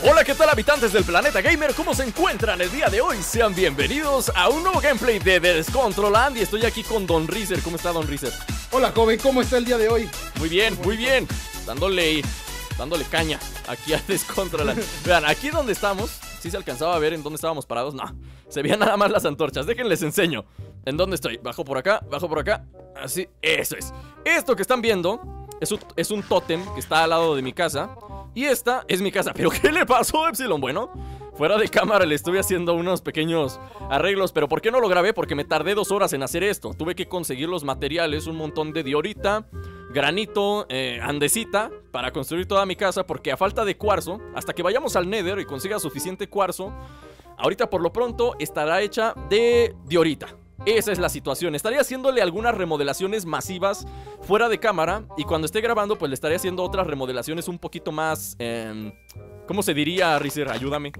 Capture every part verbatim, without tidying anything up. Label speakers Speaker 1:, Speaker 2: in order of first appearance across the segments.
Speaker 1: Hola, ¿qué tal, habitantes del planeta gamer? ¿Cómo se encuentran el día de hoy? Sean bienvenidos a un nuevo gameplay de The Descontroland. Y estoy aquí con Don Rizer. ¿Cómo está, Don Rizer?
Speaker 2: Hola, joven, ¿cómo está el día de hoy?
Speaker 1: Muy bien, muy bien. Dándole, dándole caña aquí a Descontroland. Vean, aquí donde estamos, ¿sí se alcanzaba a ver en dónde estábamos parados? No, se veían nada más las antorchas. Déjenles enseño en dónde estoy. Bajo por acá, bajo por acá. Así, eso es. Esto que están viendo es un, es un tótem que está al lado de mi casa. Y esta es mi casa. ¿Pero qué le pasó, Epsilon? Bueno, fuera de cámara le estuve haciendo unos pequeños arreglos. ¿Pero por qué no lo grabé? Porque me tardé dos horas en hacer esto. Tuve que conseguir los materiales, un montón de diorita, granito, eh, andesita, para construir toda mi casa. Porque a falta de cuarzo, hasta que vayamos al Nether y consiga suficiente cuarzo, ahorita por lo pronto estará hecha de diorita. Esa es la situación. Estaré haciéndole algunas remodelaciones masivas fuera de cámara. Y cuando esté grabando, pues le estaré haciendo otras remodelaciones un poquito más... Eh, ¿Cómo se diría, Rizer? Ayúdame.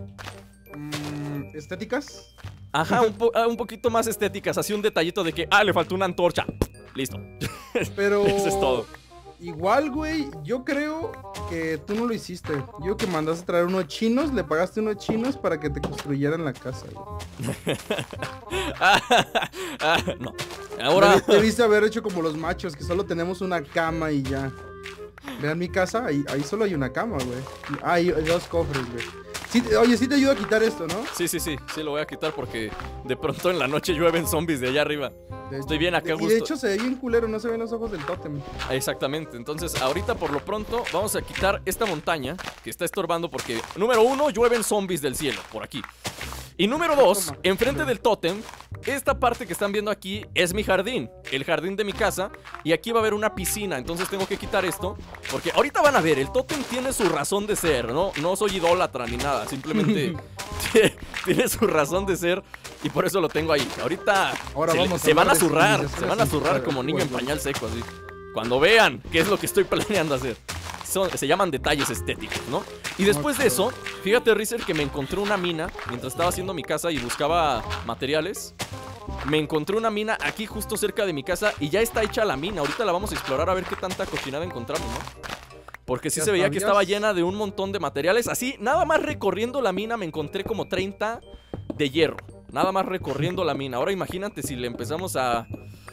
Speaker 2: Mm, ¿Estéticas?
Speaker 1: Ajá, un, po un poquito más estéticas. Así un detallito de que, ah, le faltó una antorcha. Listo.
Speaker 2: Pero...
Speaker 1: Eso es todo.
Speaker 2: Igual, güey, yo creo que tú no lo hiciste. Yo que mandaste a traer unos chinos, le pagaste unos chinos para que te construyeran la casa, güey.
Speaker 1: ah, ah, no. Ahora...
Speaker 2: Te debiste haber hecho como los machos, que solo tenemos una cama y ya. Vean mi casa, ahí, ahí solo hay una cama, güey. Ah, hay dos cofres, güey. Sí, oye, sí te ayuda a quitar esto, ¿no?
Speaker 1: Sí, sí, sí, sí lo voy a quitar porque de pronto en la noche llueven zombies de allá arriba.
Speaker 2: De
Speaker 1: Estoy bien acá a gusto.
Speaker 2: Y de hecho se ve bien culero, no se ven los ojos del tótem.
Speaker 1: Exactamente, entonces ahorita por lo pronto vamos a quitar esta montaña que está estorbando porque, número uno, llueven zombies del cielo, por aquí. Y número dos, enfrente del tótem, esta parte que están viendo aquí es mi jardín, el jardín de mi casa. Y aquí va a haber una piscina, entonces tengo que quitar esto porque ahorita van a ver, el tótem tiene su razón de ser, ¿no? No soy idólatra ni nada, simplemente tiene su razón de ser. Y por eso lo tengo ahí. Ahorita
Speaker 2: Ahora
Speaker 1: se,
Speaker 2: vamos
Speaker 1: se van a zurrar,
Speaker 2: se
Speaker 1: se van a zurrar como niño en pañal seco, así. Cuando vean qué es lo que estoy planeando hacer. Son, se llaman detalles estéticos, ¿no? Y después de eso, fíjate, Rizer, que me encontré una mina mientras estaba haciendo mi casa y buscaba materiales. Me encontré una mina aquí justo cerca de mi casa y ya está hecha la mina. Ahorita la vamos a explorar a ver qué tanta cochinada encontramos, ¿no? Porque sí se veía que estaba llena de un montón de materiales. Así, nada más recorriendo la mina me encontré como treinta de hierro. Nada más recorriendo la mina. Ahora imagínate si le empezamos a...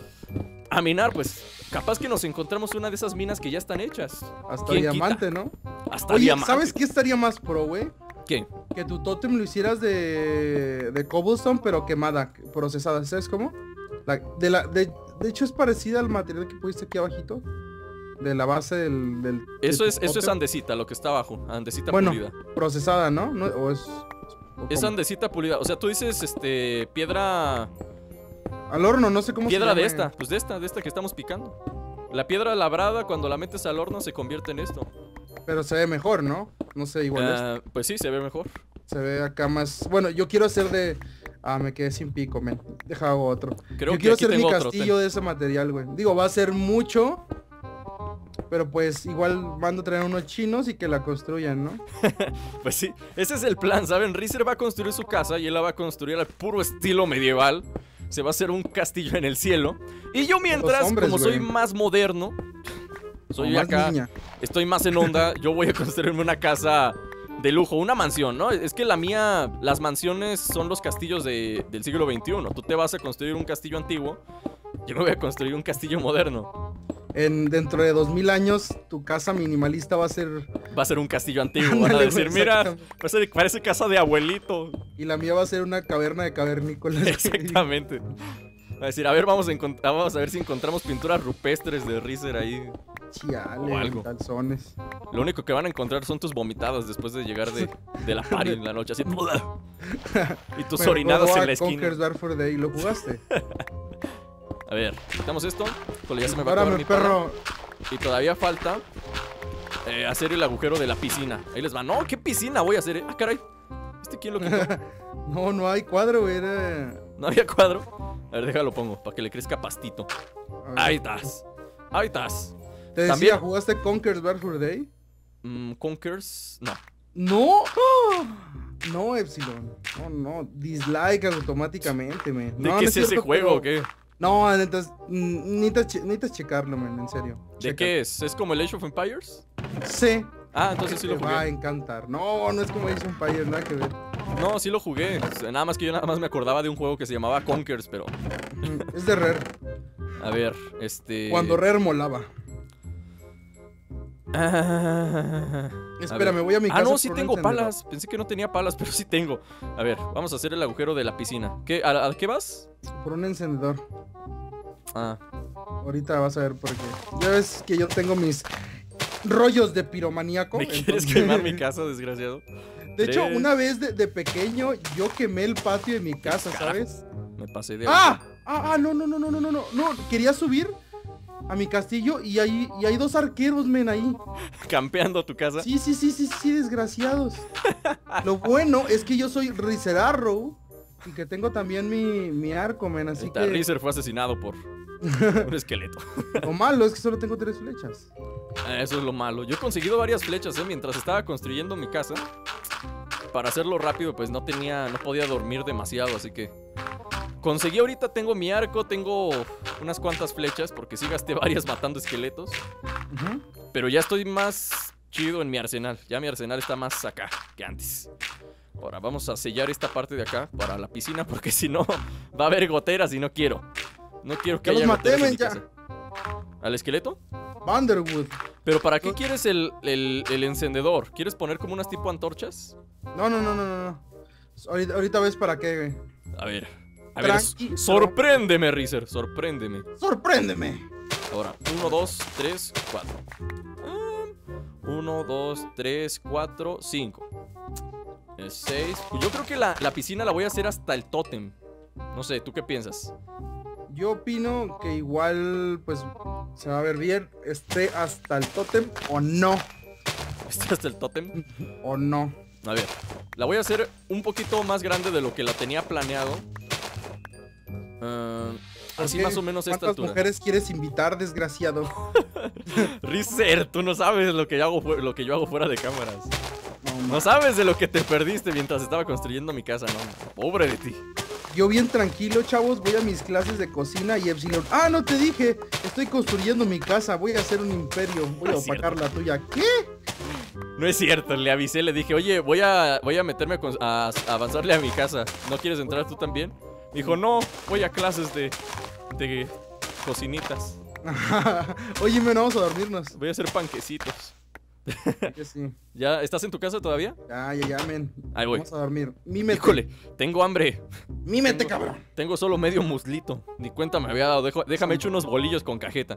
Speaker 1: a minar, pues capaz que nos encontramos una de esas minas que ya están hechas.
Speaker 2: Hasta diamante, quita? ¿No?
Speaker 1: Hasta
Speaker 2: Oye,
Speaker 1: diamante.
Speaker 2: ¿sabes qué estaría más pro, güey?
Speaker 1: ¿Qué?
Speaker 2: Que tu tótem lo hicieras de, de cobblestone, pero quemada, procesada. ¿Sabes cómo? La, de, la, de, de hecho es parecida al material que pusiste aquí abajito. De la base del... del
Speaker 1: eso,
Speaker 2: de
Speaker 1: es, eso es andesita, lo que está abajo. Andesita
Speaker 2: bueno,
Speaker 1: pulida.
Speaker 2: Procesada, ¿no? ¿No? ¿O es, o
Speaker 1: es andesita pulida. O sea, tú dices, este, piedra...
Speaker 2: Al horno, no sé cómo
Speaker 1: piedra
Speaker 2: se llama.
Speaker 1: de esta, pues de esta, de esta que estamos picando. La piedra labrada, cuando la metes al horno, se convierte en esto.
Speaker 2: Pero se ve mejor, ¿no? No sé, igual
Speaker 1: uh,
Speaker 2: este.
Speaker 1: Pues sí, se ve mejor.
Speaker 2: Se ve acá más... Bueno, yo quiero hacer de... Ah, me quedé sin pico, men. Deja otro.
Speaker 1: Creo
Speaker 2: yo
Speaker 1: que
Speaker 2: quiero
Speaker 1: aquí
Speaker 2: hacer mi
Speaker 1: tengo
Speaker 2: castillo
Speaker 1: otro,
Speaker 2: de ese material, güey. Digo, va a ser mucho... Pero pues igual mando a traer unos chinos y que la construyan, ¿no?
Speaker 1: Pues sí, ese es el plan, ¿saben? Rizer va a construir su casa y él la va a construir al puro estilo medieval. Se va a hacer un castillo en el cielo. Y yo mientras, hombres, como soy wey. más moderno, soy
Speaker 2: más
Speaker 1: acá,
Speaker 2: niña.
Speaker 1: estoy más en onda, yo voy a construirme una casa de lujo, una mansión, ¿no? Es que la mía, las mansiones son los castillos de, del siglo veintiuno. Tú te vas a construir un castillo antiguo, yo me voy a construir un castillo moderno.
Speaker 2: En, dentro de dos mil años, tu casa minimalista va a ser...
Speaker 1: Va a ser un castillo antiguo, van a decir, mira, parece, parece casa de abuelito.
Speaker 2: Y la mía va a ser una caverna de cavernícolas.
Speaker 1: Exactamente. Va a decir, a ver, vamos a, vamos a ver si encontramos pinturas rupestres de Rizer ahí.
Speaker 2: Chiale,
Speaker 1: o algo.
Speaker 2: Calzones.
Speaker 1: Lo único que van a encontrar son tus vomitadas después de llegar de, de la party en la noche, así. Y tus bueno, orinadas en la esquina.
Speaker 2: Conker's Bad Fur Day, ¿lo jugaste?
Speaker 1: A ver, quitamos esto. Ya se me va
Speaker 2: Ahora
Speaker 1: a acabar mi
Speaker 2: perro.
Speaker 1: Y todavía falta eh, hacer el agujero de la piscina. Ahí les va. No, ¿qué piscina voy a hacer? Eh? Ah, caray. ¿Este quién lo quitó?
Speaker 2: No, no hay cuadro, güey. Era...
Speaker 1: ¿No había cuadro? A ver, déjalo pongo, para que le crezca pastito. Ahí estás. Ahí estás.
Speaker 2: Te decía, ¿también jugaste Conker's Bad Fur Day?
Speaker 1: Mm, Conker's, no.
Speaker 2: ¿No? No, Epsilon. No, no. Dislike automáticamente, man.
Speaker 1: ¿De
Speaker 2: no,
Speaker 1: qué
Speaker 2: no
Speaker 1: es ese
Speaker 2: cierto,
Speaker 1: juego
Speaker 2: pero...
Speaker 1: o qué?
Speaker 2: No, necesitas, necesitas, necesitas checarlo, man, en serio.
Speaker 1: ¿De
Speaker 2: Checa.
Speaker 1: qué es? ¿Es como el Age of Empires?
Speaker 2: Sí,
Speaker 1: Ah, entonces sí lo
Speaker 2: Te va a
Speaker 1: jugué.
Speaker 2: encantar. No, no es como Age of Empires, nada que ver.
Speaker 1: No, sí lo jugué. Nada más que yo nada más me acordaba de un juego que se llamaba Conkers, pero...
Speaker 2: Mm, Es de Rare.
Speaker 1: A ver, este...
Speaker 2: Cuando Rare molaba.
Speaker 1: Ah,
Speaker 2: Espera, me voy a mi
Speaker 1: Ah,
Speaker 2: casa
Speaker 1: no,
Speaker 2: por
Speaker 1: sí
Speaker 2: un
Speaker 1: tengo
Speaker 2: encendedor.
Speaker 1: palas. Pensé que no tenía palas, pero sí tengo. A ver, vamos a hacer el agujero de la piscina. ¿Qué? ¿A, a qué vas?
Speaker 2: Por un encendedor.
Speaker 1: Ah,
Speaker 2: Ahorita vas a ver por qué. Ya ves que yo tengo mis rollos de piromaníaco.
Speaker 1: ¿me quieres
Speaker 2: entonces-
Speaker 1: quemar mi casa, desgraciado?
Speaker 2: De hecho,
Speaker 1: Tres.
Speaker 2: una vez de, de pequeño yo quemé el patio de mi casa, ¿sabes?
Speaker 1: Me pasé de...
Speaker 2: ¡Ah! ¡Ah, ah! No, no, no, no, no, no, no. No, quería subir a mi castillo y hay, y hay dos arqueros, men, ahí.
Speaker 1: Campeando tu casa.
Speaker 2: Sí, sí, sí, sí, sí, desgraciados. Lo bueno es que yo soy Riser Arrow y que tengo también mi, mi arco, men, así
Speaker 1: El
Speaker 2: que...
Speaker 1: Tarriser fue asesinado por un esqueleto.
Speaker 2: Lo malo es que solo tengo tres flechas.
Speaker 1: Ah, eso es lo malo. Yo he conseguido varias flechas, ¿eh? Mientras estaba construyendo mi casa. Para hacerlo rápido, pues no tenía, no podía dormir demasiado, así que... Conseguí ahorita, tengo mi arco, tengo unas cuantas flechas, porque sí gasté varias matando esqueletos.
Speaker 2: Ujú.
Speaker 1: Pero ya estoy más chido en mi arsenal. Ya mi arsenal está más acá que antes. Ahora vamos a sellar esta parte de acá para la piscina, porque si no va a haber goteras y no quiero. No quiero que
Speaker 2: Ya los
Speaker 1: haya
Speaker 2: maté,
Speaker 1: goteras en
Speaker 2: men,
Speaker 1: mi
Speaker 2: ya.
Speaker 1: casa. ¿Al esqueleto?
Speaker 2: Vanderwood.
Speaker 1: ¿Pero para qué
Speaker 2: No.
Speaker 1: quieres el, el, el encendedor? ¿Quieres poner como unas tipo antorchas?
Speaker 2: No, no, no, no, no, no. Ahorita, ahorita ves para qué, güey.
Speaker 1: A ver. A ver,
Speaker 2: Tranqui,
Speaker 1: sorpréndeme, Rizer, sorpréndeme.
Speaker 2: ¡Sorpréndeme!
Speaker 1: Ahora, uno, dos, tres, cuatro. uno, dos, tres, cuatro, cinco. seis. Yo creo que la, la piscina la voy a hacer hasta el tótem. No sé, ¿tú qué piensas?
Speaker 2: Yo opino que igual, pues, se va a ver bien. Esté hasta el tótem o no.
Speaker 1: ¿Está hasta el tótem?
Speaker 2: O no.
Speaker 1: A ver, la voy a hacer un poquito más grande de lo que la tenía planeado. Ah, así
Speaker 2: ¿Qué?
Speaker 1: más o menos esta
Speaker 2: ¿Cuántas
Speaker 1: altura.
Speaker 2: mujeres quieres invitar, desgraciado?
Speaker 1: Rizer, tú no sabes lo que yo hago, fu- lo que yo hago fuera de cámaras.
Speaker 2: No,
Speaker 1: No
Speaker 2: ma.
Speaker 1: sabes de lo que te perdiste mientras estaba construyendo mi casa, no. Pobre de ti.
Speaker 2: Yo bien tranquilo, chavos, voy a mis clases de cocina y Epsilon. Ah, no te dije, estoy construyendo mi casa, voy a hacer un imperio, voy a
Speaker 1: No es
Speaker 2: opacar la tuya. ¿Qué?
Speaker 1: No es cierto, le avisé, le dije, oye, voy a, voy a meterme a, cons- a- a avanzarle a mi casa. ¿No quieres entrar tú también? Me dijo, no, voy a clases de, de cocinitas.
Speaker 2: Oye, men, vamos a dormirnos.
Speaker 1: Voy a hacer panquecitos.
Speaker 2: Que sí.
Speaker 1: ¿Ya estás en tu casa todavía?
Speaker 2: Ya, ya, ya, men.
Speaker 1: Ahí voy.
Speaker 2: Vamos a dormir. Mímete.
Speaker 1: Híjole, tengo hambre.
Speaker 2: Mímete,
Speaker 1: Tengo-
Speaker 2: cabrón.
Speaker 1: Tengo solo medio muslito. Ni cuenta me había dado. Dejo- déjame echar unos bolillos con cajeta.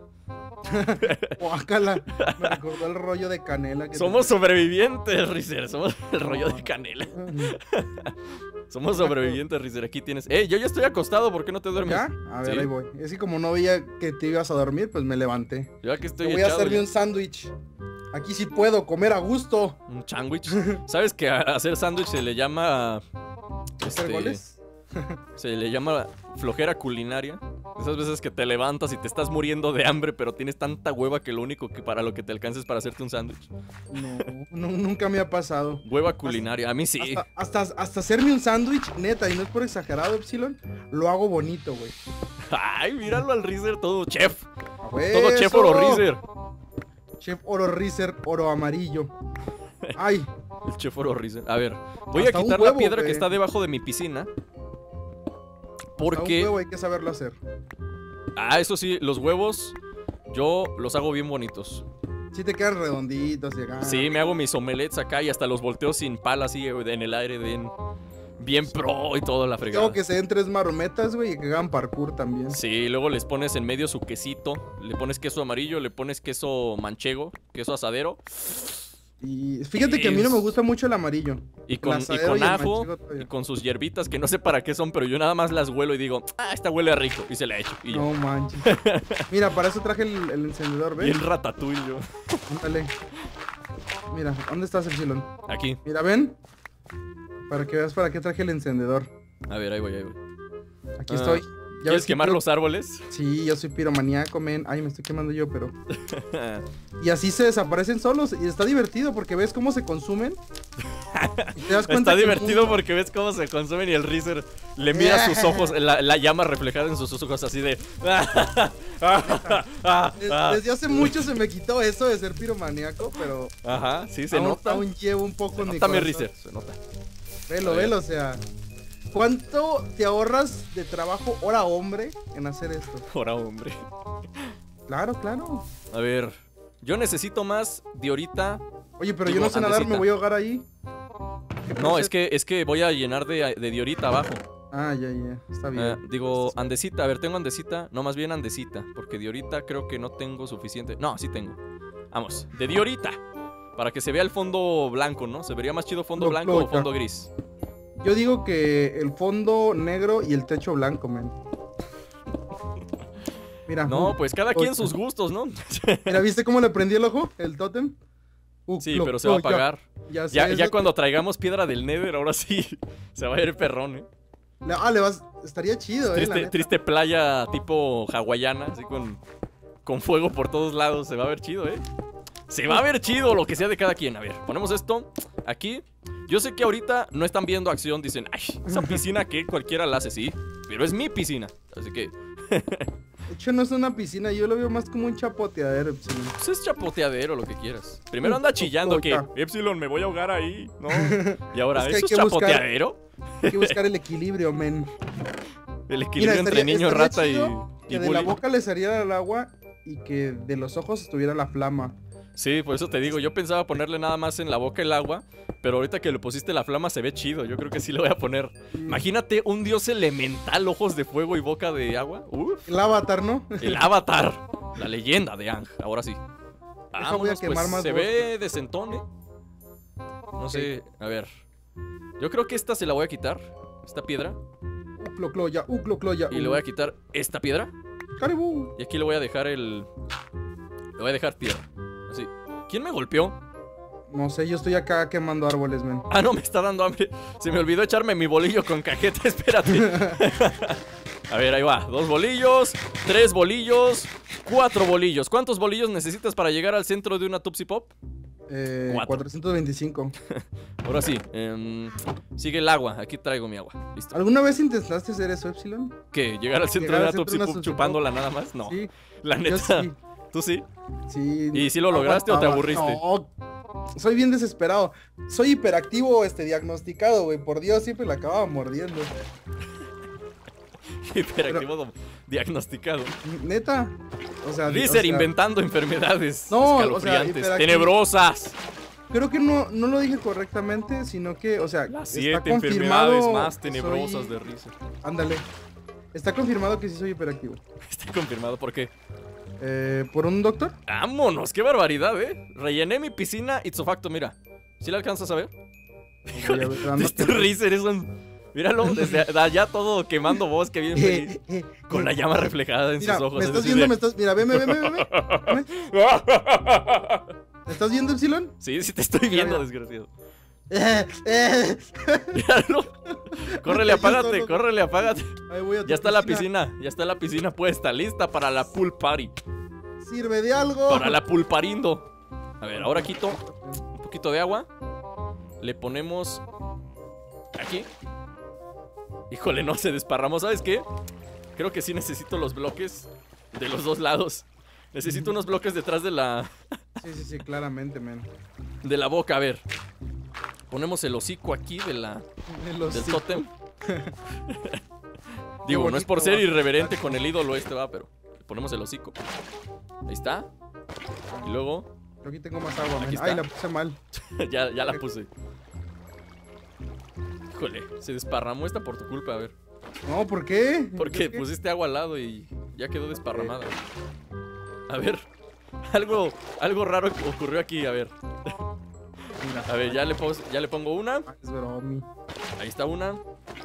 Speaker 2: Guácala. Me recordó el rollo de canela que
Speaker 1: Somos sobrevivientes, Rizer. Somos el rollo de canela.
Speaker 2: te-
Speaker 1: Somos sobrevivientes, Rizer. Aquí tienes. ¡Eh! Yo ya estoy acostado. ¿Por qué no te duermes?
Speaker 2: ¿Ya? A ver,
Speaker 1: Sí.
Speaker 2: ahí voy. Es que como no veía que te ibas a dormir, pues me levanté.
Speaker 1: Yo aquí estoy
Speaker 2: Te voy a
Speaker 1: echado
Speaker 2: hacerme
Speaker 1: ya.
Speaker 2: un sándwich. Aquí sí puedo comer a gusto.
Speaker 1: Un sándwich. ¿Sabes que a hacer sándwich se le llama.
Speaker 2: ¿Hacer
Speaker 1: este,
Speaker 2: goles?
Speaker 1: Se le llama flojera culinaria. Esas veces que te levantas y te estás muriendo de hambre, pero tienes tanta hueva que lo único que para lo que te alcanza es para hacerte un sándwich.
Speaker 2: No, no, nunca me ha pasado.
Speaker 1: Hueva culinaria. A mí sí.
Speaker 2: Hasta, hasta, hasta hacerme un sándwich, neta, y no es por exagerado, Epsilon, lo hago bonito, güey.
Speaker 1: Ay, míralo al Rizer, todo chef.
Speaker 2: A
Speaker 1: Todo chef
Speaker 2: hueso.
Speaker 1: oro Rizer.
Speaker 2: Chef oro Rizer, oro amarillo. Ay,
Speaker 1: El chef oro Rizer. A ver, voy
Speaker 2: Hasta
Speaker 1: a
Speaker 2: un
Speaker 1: quitar
Speaker 2: huevo,
Speaker 1: la piedra
Speaker 2: güey.
Speaker 1: que está debajo de mi piscina.
Speaker 2: a un
Speaker 1: Porque,
Speaker 2: huevo hay que saberlo hacer.
Speaker 1: ah, eso sí, los huevos yo los hago bien bonitos.
Speaker 2: Sí te quedan redonditos y acá.
Speaker 1: Sí, me hago mis omelets acá y hasta los volteo sin pala así eh, en el aire, bien, bien pro y todo la fregada.
Speaker 2: Tengo que se den tres marometas, güey, y que hagan parkour también.
Speaker 1: Sí, luego les pones en medio su quesito, le pones queso amarillo, le pones queso manchego, queso asadero
Speaker 2: Y fíjate que a mí no me gusta mucho el amarillo.
Speaker 1: y con, y
Speaker 2: asadero
Speaker 1: con
Speaker 2: y el
Speaker 1: ajo
Speaker 2: manchego todavía.
Speaker 1: y con sus hierbitas que no sé para qué son, pero yo nada más las huelo y digo, ah, esta huele rico y se la echo. Y yo,
Speaker 2: No manches. Mira, para eso traje el, el encendedor, ¿ves?
Speaker 1: bien ratatouille yo.
Speaker 2: Ándale. Mira, ¿dónde estás, Epsilon?
Speaker 1: Aquí,
Speaker 2: Mira, ven. Para que veas para qué traje el encendedor.
Speaker 1: a ver, ahí voy, ahí voy.
Speaker 2: Aquí
Speaker 1: Ah,
Speaker 2: estoy. ¿Ya
Speaker 1: ¿Quieres
Speaker 2: ves que
Speaker 1: quemar
Speaker 2: piro-
Speaker 1: los árboles?
Speaker 2: Sí, yo soy piromaníaco, men. Ay, me estoy quemando yo, pero... Y así se desaparecen solos. Y está divertido porque ves cómo se consumen. Y te das cuenta
Speaker 1: Está
Speaker 2: que el
Speaker 1: divertido
Speaker 2: mundo-
Speaker 1: porque ves cómo se consumen y el Reezer le mira sus ojos, la, la llama reflejada en sus ojos así de...
Speaker 2: Des- Desde hace mucho se me quitó eso de ser piromaníaco, pero
Speaker 1: Ajá, sí, se
Speaker 2: aún,
Speaker 1: nota.
Speaker 2: aún llevo un poco
Speaker 1: Se
Speaker 2: en mi
Speaker 1: nota mi
Speaker 2: corazón.
Speaker 1: Reezer, se nota.
Speaker 2: Velo, velo, o sea. ¿Cuánto te ahorras de trabajo hora hombre en hacer esto?
Speaker 1: Ahora, hombre.
Speaker 2: Claro, claro.
Speaker 1: A ver, yo necesito más de ahorita.
Speaker 2: Oye, pero
Speaker 1: Digo,
Speaker 2: yo no sé nadar,
Speaker 1: andesita.
Speaker 2: me voy a ahogar ahí. ¿Qué
Speaker 1: No,
Speaker 2: pasa?
Speaker 1: es que, es que voy a llenar de, de diorita abajo.
Speaker 2: Ah, ya, ya, está bien.
Speaker 1: Eh, digo, andesita, a ver, tengo andesita. No, más bien andesita, porque diorita creo que no tengo suficiente. No, sí tengo. Vamos, de diorita. Para que se vea el fondo blanco, ¿no? ¿Se vería más chido fondo
Speaker 2: Lo-
Speaker 1: blanco
Speaker 2: lo-
Speaker 1: o fondo gris?
Speaker 2: Yo digo que el fondo negro y el techo blanco, man. Mira.
Speaker 1: No,
Speaker 2: uh,
Speaker 1: pues cada quien
Speaker 2: uh,
Speaker 1: sus gustos, ¿no?
Speaker 2: Mira, ¿viste cómo le prendí el ojo? El tótem. Uh,
Speaker 1: Sí,
Speaker 2: lo-
Speaker 1: pero se va a
Speaker 2: oh, ya-
Speaker 1: apagar.
Speaker 2: Ya, sé,
Speaker 1: Ya,
Speaker 2: es
Speaker 1: ya
Speaker 2: lo-
Speaker 1: cuando traigamos piedra del Nether, ahora sí se va a ir perrón, ¿eh?
Speaker 2: le- Ah, le vas. Estaría chido, eh. la
Speaker 1: Triste,
Speaker 2: neta.
Speaker 1: triste playa tipo hawaiana, así con, con fuego por todos lados. Se va a ver chido, ¿eh? Se va a ver chido lo que sea de cada quien. A ver, ponemos esto aquí. Yo sé que ahorita no están viendo acción. Dicen, ay, esa piscina que cualquiera la hace, sí. Pero es mi piscina. Así que,
Speaker 2: De hecho, no es una piscina, yo lo veo más como un chapoteadero. Epsilon.
Speaker 1: pues es chapoteadero lo que quieras. Primero anda chillando que, Epsilon, me voy a ahogar ahí. No. Y ahora,
Speaker 2: Es que hay
Speaker 1: ¿eso es
Speaker 2: que buscar-
Speaker 1: chapoteadero?
Speaker 2: Hay que buscar el equilibrio, men.
Speaker 1: El equilibrio entre
Speaker 2: estaría-
Speaker 1: niño
Speaker 2: estaría
Speaker 1: rata y,
Speaker 2: chido
Speaker 1: y
Speaker 2: Que de la
Speaker 1: bully.
Speaker 2: boca le saliera el agua y que de los ojos estuviera la flama.
Speaker 1: Sí, por eso te digo, yo pensaba ponerle nada más en la boca el agua, pero ahorita que le pusiste la flama se ve chido, yo creo que sí le voy a poner. Imagínate un dios elemental, ojos de fuego y boca de agua. Uf,
Speaker 2: El avatar, ¿no?
Speaker 1: el avatar, la leyenda de Ang, ahora sí.
Speaker 2: Deja, voy a
Speaker 1: Vámonos,
Speaker 2: quemar
Speaker 1: pues,
Speaker 2: más
Speaker 1: se
Speaker 2: bosque.
Speaker 1: ve decentón, ¿eh? No sé, a ver. Yo creo que esta se la voy a quitar, esta piedra,
Speaker 2: Uclocloya, uclocloya.
Speaker 1: y le voy a quitar esta piedra,
Speaker 2: Caribú.
Speaker 1: y aquí le voy a dejar el... Le voy a dejar tierra, así. ¿Quién me golpeó?
Speaker 2: No sé, yo estoy acá quemando árboles, men.
Speaker 1: Ah, no, me está dando hambre. Se me olvidó echarme mi bolillo con cajeta, espérate. A ver, ahí va. Dos bolillos, tres bolillos, cuatro bolillos. ¿Cuántos bolillos necesitas para llegar al centro de una Tupsi Pop?
Speaker 2: Eh,
Speaker 1: Cuatro.
Speaker 2: cuatrocientos veinticinco.
Speaker 1: Ahora sí. em, sigue el agua. Aquí traigo mi agua. Listo.
Speaker 2: ¿Alguna vez intentaste hacer eso, Epsilon?
Speaker 1: ¿Qué? ¿Llegar al centro
Speaker 2: Llegar
Speaker 1: de
Speaker 2: al
Speaker 1: una
Speaker 2: centro
Speaker 1: Tupsi
Speaker 2: de una
Speaker 1: Pop
Speaker 2: Tupsi
Speaker 1: chupándola nada más? No.
Speaker 2: Sí,
Speaker 1: La
Speaker 2: yo
Speaker 1: neta.
Speaker 2: sí.
Speaker 1: ¿Tú sí?
Speaker 2: Sí.
Speaker 1: ¿Y si lo lograste o te
Speaker 2: aguantaba.
Speaker 1: aburriste?
Speaker 2: No, soy bien desesperado. Soy hiperactivo, este, diagnosticado, güey. Por Dios, siempre la acababa mordiendo.
Speaker 1: Hiperactivo diagnosticado.
Speaker 2: Neta. O sea, o
Speaker 1: Reezer
Speaker 2: sea,
Speaker 1: inventando enfermedades
Speaker 2: No, o sea,
Speaker 1: escalofriantes,
Speaker 2: hiperactivo-
Speaker 1: tenebrosas.
Speaker 2: creo que no, no lo dije correctamente, sino que, o sea,
Speaker 1: Las
Speaker 2: está
Speaker 1: siete
Speaker 2: confirmado
Speaker 1: enfermedades más
Speaker 2: que
Speaker 1: tenebrosas
Speaker 2: soy-
Speaker 1: de Reezer.
Speaker 2: Ándale. Está confirmado que sí soy hiperactivo.
Speaker 1: Está confirmado, ¿por qué?
Speaker 2: Eh, ¿Por un doctor?
Speaker 1: ¡Vámonos! ¡Qué barbaridad, eh! Rellené mi piscina ipso facto, mira. ¿Sí la alcanzas a ver? Híjole,
Speaker 2: Voy a ver, ando
Speaker 1: este
Speaker 2: quemando.
Speaker 1: Reezer es un... Míralo, desde allá todo quemando bosque bien feliz.
Speaker 2: Eh, eh,
Speaker 1: Con
Speaker 2: eh.
Speaker 1: la llama reflejada en
Speaker 2: Mira,
Speaker 1: sus ojos.
Speaker 2: me
Speaker 1: es
Speaker 2: estás
Speaker 1: decir,
Speaker 2: viendo,
Speaker 1: de-
Speaker 2: me estás... Mira, ven, ven, ven, ven, ven. ¿Me estás viendo, Epsilon?
Speaker 1: Sí, sí te estoy
Speaker 2: Mira,
Speaker 1: viendo,
Speaker 2: mira.
Speaker 1: desgraciado.
Speaker 2: Eh, eh.
Speaker 1: Míralo. Córrele,
Speaker 2: Yo
Speaker 1: apágate,
Speaker 2: solo.
Speaker 1: córrele, apágate.
Speaker 2: Ahí voy a tu
Speaker 1: Ya está la piscina, ya está la piscina puesta, lista para la pool party.
Speaker 2: Sirve de algo.
Speaker 1: Para la pulparindo. A ver, ahora quito un poquito de agua. Le ponemos aquí. Híjole, no se desparramó. ¿Sabes qué? Creo que sí necesito los bloques de los dos lados. Necesito unos bloques detrás de la,
Speaker 2: Sí, sí, sí, claramente, men.
Speaker 1: de la boca. A ver. Ponemos el hocico aquí de la,
Speaker 2: El
Speaker 1: del
Speaker 2: hocico.
Speaker 1: tótem. Digo, no es por
Speaker 2: bonito,
Speaker 1: ser
Speaker 2: va.
Speaker 1: irreverente con el ídolo este, va, pero le ponemos el hocico. Ahí está. Y luego
Speaker 2: Yo aquí tengo más agua, men.
Speaker 1: Aquí está.
Speaker 2: Ay, la puse mal.
Speaker 1: ya, ya la puse. Híjole, se desparramó esta por tu culpa, a ver.
Speaker 2: No, ¿por qué?
Speaker 1: Porque
Speaker 2: ¿Por qué?
Speaker 1: pusiste agua al lado y ya quedó desparramada. A ver, algo, algo raro ocurrió aquí, a ver.
Speaker 2: Mira.
Speaker 1: A ver, ya le, pos- ya le pongo una.
Speaker 2: Ah, es bromi.
Speaker 1: Ahí está una.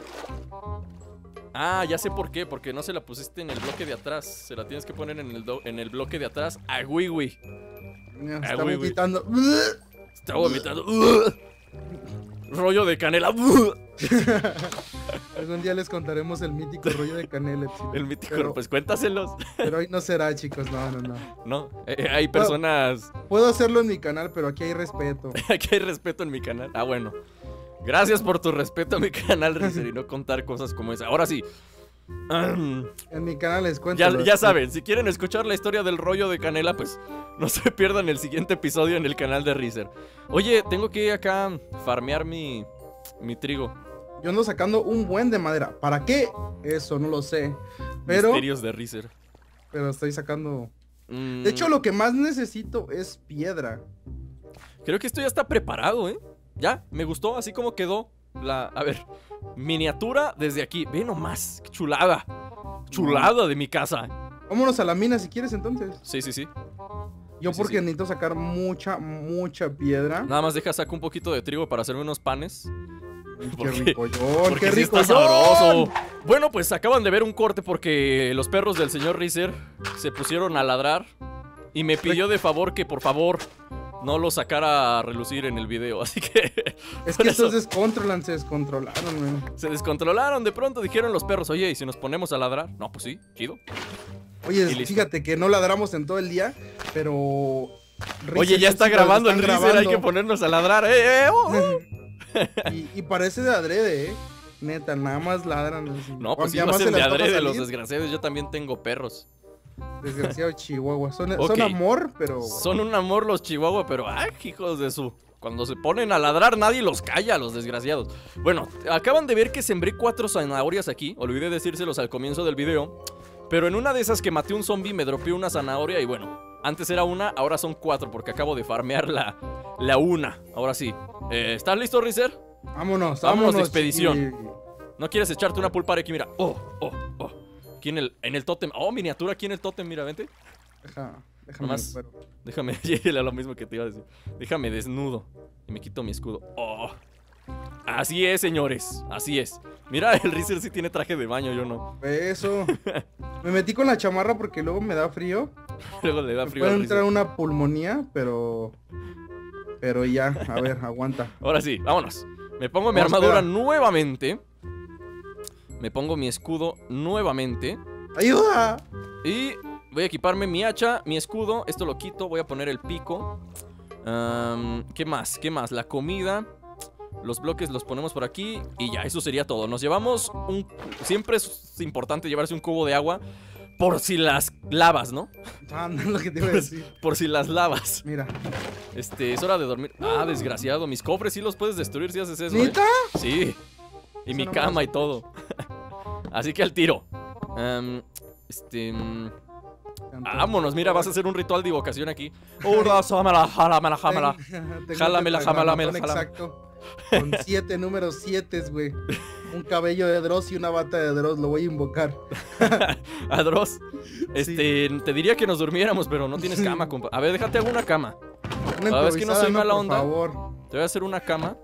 Speaker 1: Ah, ya sé por qué, porque no se la pusiste en el bloque de atrás. Se la tienes que poner en el, do- en el bloque de atrás. A Wiwi.
Speaker 2: Mira,
Speaker 1: Ah,
Speaker 2: está
Speaker 1: güey, güey.
Speaker 2: vomitando.
Speaker 1: Está vomitando. Ugh. Rollo de canela. Ugh.
Speaker 2: Algún día les contaremos el mítico rollo de canela. Epsilon.
Speaker 1: El mítico,
Speaker 2: pero,
Speaker 1: pues cuéntaselos.
Speaker 2: Pero hoy no será, chicos, no, no, no.
Speaker 1: No, eh, hay personas...
Speaker 2: Puedo hacerlo en mi canal, pero aquí hay respeto.
Speaker 1: Aquí hay respeto en mi canal. Ah, bueno. Gracias por tu respeto a mi canal, Rizer, y no contar cosas como esa. Ahora sí. Um,
Speaker 2: en mi canal les cuento.
Speaker 1: Ya, ya saben, si quieren escuchar la historia del rollo de canela, pues no se pierdan el siguiente episodio en el canal de Rizer. Oye, tengo que ir acá farmear mi, mi trigo.
Speaker 2: Yo ando sacando un buen de madera. ¿Para qué? Eso no lo sé. Pero...
Speaker 1: Misterios de Rizer.
Speaker 2: Pero estoy sacando...
Speaker 1: Mm,
Speaker 2: de hecho, lo que más necesito es piedra.
Speaker 1: Creo que esto ya está preparado, ¿eh? Ya, me gustó así como quedó la... A ver, miniatura desde aquí. Ve nomás, qué chulada. Chulada de mi casa.
Speaker 2: Vámonos a la mina si quieres entonces.
Speaker 1: Sí, sí, sí.
Speaker 2: Yo
Speaker 1: Sí,
Speaker 2: porque
Speaker 1: sí.
Speaker 2: necesito sacar mucha, mucha piedra.
Speaker 1: Nada más deja saco un poquito de trigo para hacerme unos panes.
Speaker 2: Qué
Speaker 1: Porque-
Speaker 2: rico,
Speaker 1: Porque
Speaker 2: qué
Speaker 1: sí
Speaker 2: rico.
Speaker 1: está sabroso. Bueno, pues acaban de ver un corte porque los perros del señor Rizer se pusieron a ladrar y me pidió de favor que por favor no lo sacara a relucir en el video. Así que
Speaker 2: Es
Speaker 1: por
Speaker 2: que
Speaker 1: eso
Speaker 2: estos descontrolan, se descontrolaron, man.
Speaker 1: se descontrolaron. De pronto dijeron los perros, oye, ¿y si nos ponemos a ladrar? No, pues sí, chido.
Speaker 2: Oye,
Speaker 1: Y listo.
Speaker 2: fíjate que no ladramos en todo el día, pero...
Speaker 1: Oye, ya está grabando el Rizer, hay que ponernos a ladrar. ¡Eh, eh, oh, oh!
Speaker 2: y, y parece de adrede, eh. Neta, nada más ladran así.
Speaker 1: No, pues sí
Speaker 2: Ya
Speaker 1: lo
Speaker 2: más
Speaker 1: hacen
Speaker 2: se
Speaker 1: de
Speaker 2: les toca
Speaker 1: adrede los
Speaker 2: salir.
Speaker 1: desgraciados. Yo también tengo perros.
Speaker 2: Desgraciado Chihuahua. Son,
Speaker 1: Ok.
Speaker 2: son amor, pero...
Speaker 1: Son un amor los chihuahua, pero ¡ay, hijos de su! Cuando se ponen a ladrar nadie los calla, los desgraciados. Bueno, acaban de ver que sembré cuatro zanahorias aquí. Olvidé decírselos al comienzo del video. Pero en una de esas que maté un zombie me dropeó una zanahoria y bueno, antes era una, ahora son cuatro porque acabo de farmear la, la una. Ahora sí. Eh, ¿Estás listo, Rizer?
Speaker 2: Vámonos,
Speaker 1: Vámonos
Speaker 2: vámonos.
Speaker 1: de expedición.
Speaker 2: chiqui.
Speaker 1: ¿No quieres echarte una pulpara aquí? Mira. Oh, oh, oh. Aquí en el, en el tótem. Oh, miniatura aquí en el tótem, mira, vente.
Speaker 2: Deja, déjame.
Speaker 1: Nomás.
Speaker 2: pero-
Speaker 1: Déjame, era lo mismo que te iba a decir. Déjame desnudo y me quito mi escudo. Oh. Así es, señores. Así es. Mira, el Rizer sí tiene traje de baño, yo no.
Speaker 2: Eso. Me metí con la chamarra porque luego me da frío.
Speaker 1: Luego le da
Speaker 2: Me
Speaker 1: frío
Speaker 2: puede
Speaker 1: al
Speaker 2: entrar
Speaker 1: Rizer.
Speaker 2: una pulmonía, pero... Pero ya, a ver, aguanta.
Speaker 1: Ahora sí, vámonos. Me pongo mi
Speaker 2: No,
Speaker 1: armadura
Speaker 2: espera.
Speaker 1: nuevamente. Me pongo mi escudo nuevamente.
Speaker 2: ¡Ayuda!
Speaker 1: Y voy a equiparme mi hacha, mi escudo. Esto lo quito, voy a poner el pico. Am, ¿Qué más? ¿Qué más? La comida. Los bloques los ponemos por aquí. Y ya, eso sería todo. Nos llevamos un... Siempre es importante llevarse un cubo de agua. Por si las lavas, ¿no?
Speaker 2: Ah, no es lo que te iba a decir.
Speaker 1: Por si las lavas.
Speaker 2: Mira.
Speaker 1: Este, es hora de dormir. Ah, desgraciado. Mis cofres sí los puedes destruir si haces eso, ¿eh?
Speaker 2: ¿Neta?
Speaker 1: Sí. Y
Speaker 2: Eso
Speaker 1: mi
Speaker 2: no me
Speaker 1: cama
Speaker 2: lo
Speaker 1: y todo. Así que al tiro. Am, este... mm, Vámonos, mira, vas a hacer un ritual de invocación aquí. Ura, jámala, jálamela, jámala.
Speaker 2: Tengo
Speaker 1: Jálamela,
Speaker 2: el
Speaker 1: jámala,
Speaker 2: tetragrammatón
Speaker 1: jámala.
Speaker 2: Exacto. Con siete números siete, güey. Un cabello de Dross y una bata de Dross. Lo voy a invocar.
Speaker 1: A Dross. Este, te diría que nos durmiéramos, pero no tienes cama, compa. A ver, déjate hago una cama.
Speaker 2: Una
Speaker 1: Ah, es que no soy
Speaker 2: improvisada,
Speaker 1: mala
Speaker 2: por
Speaker 1: onda.
Speaker 2: favor.
Speaker 1: Te voy a hacer una cama.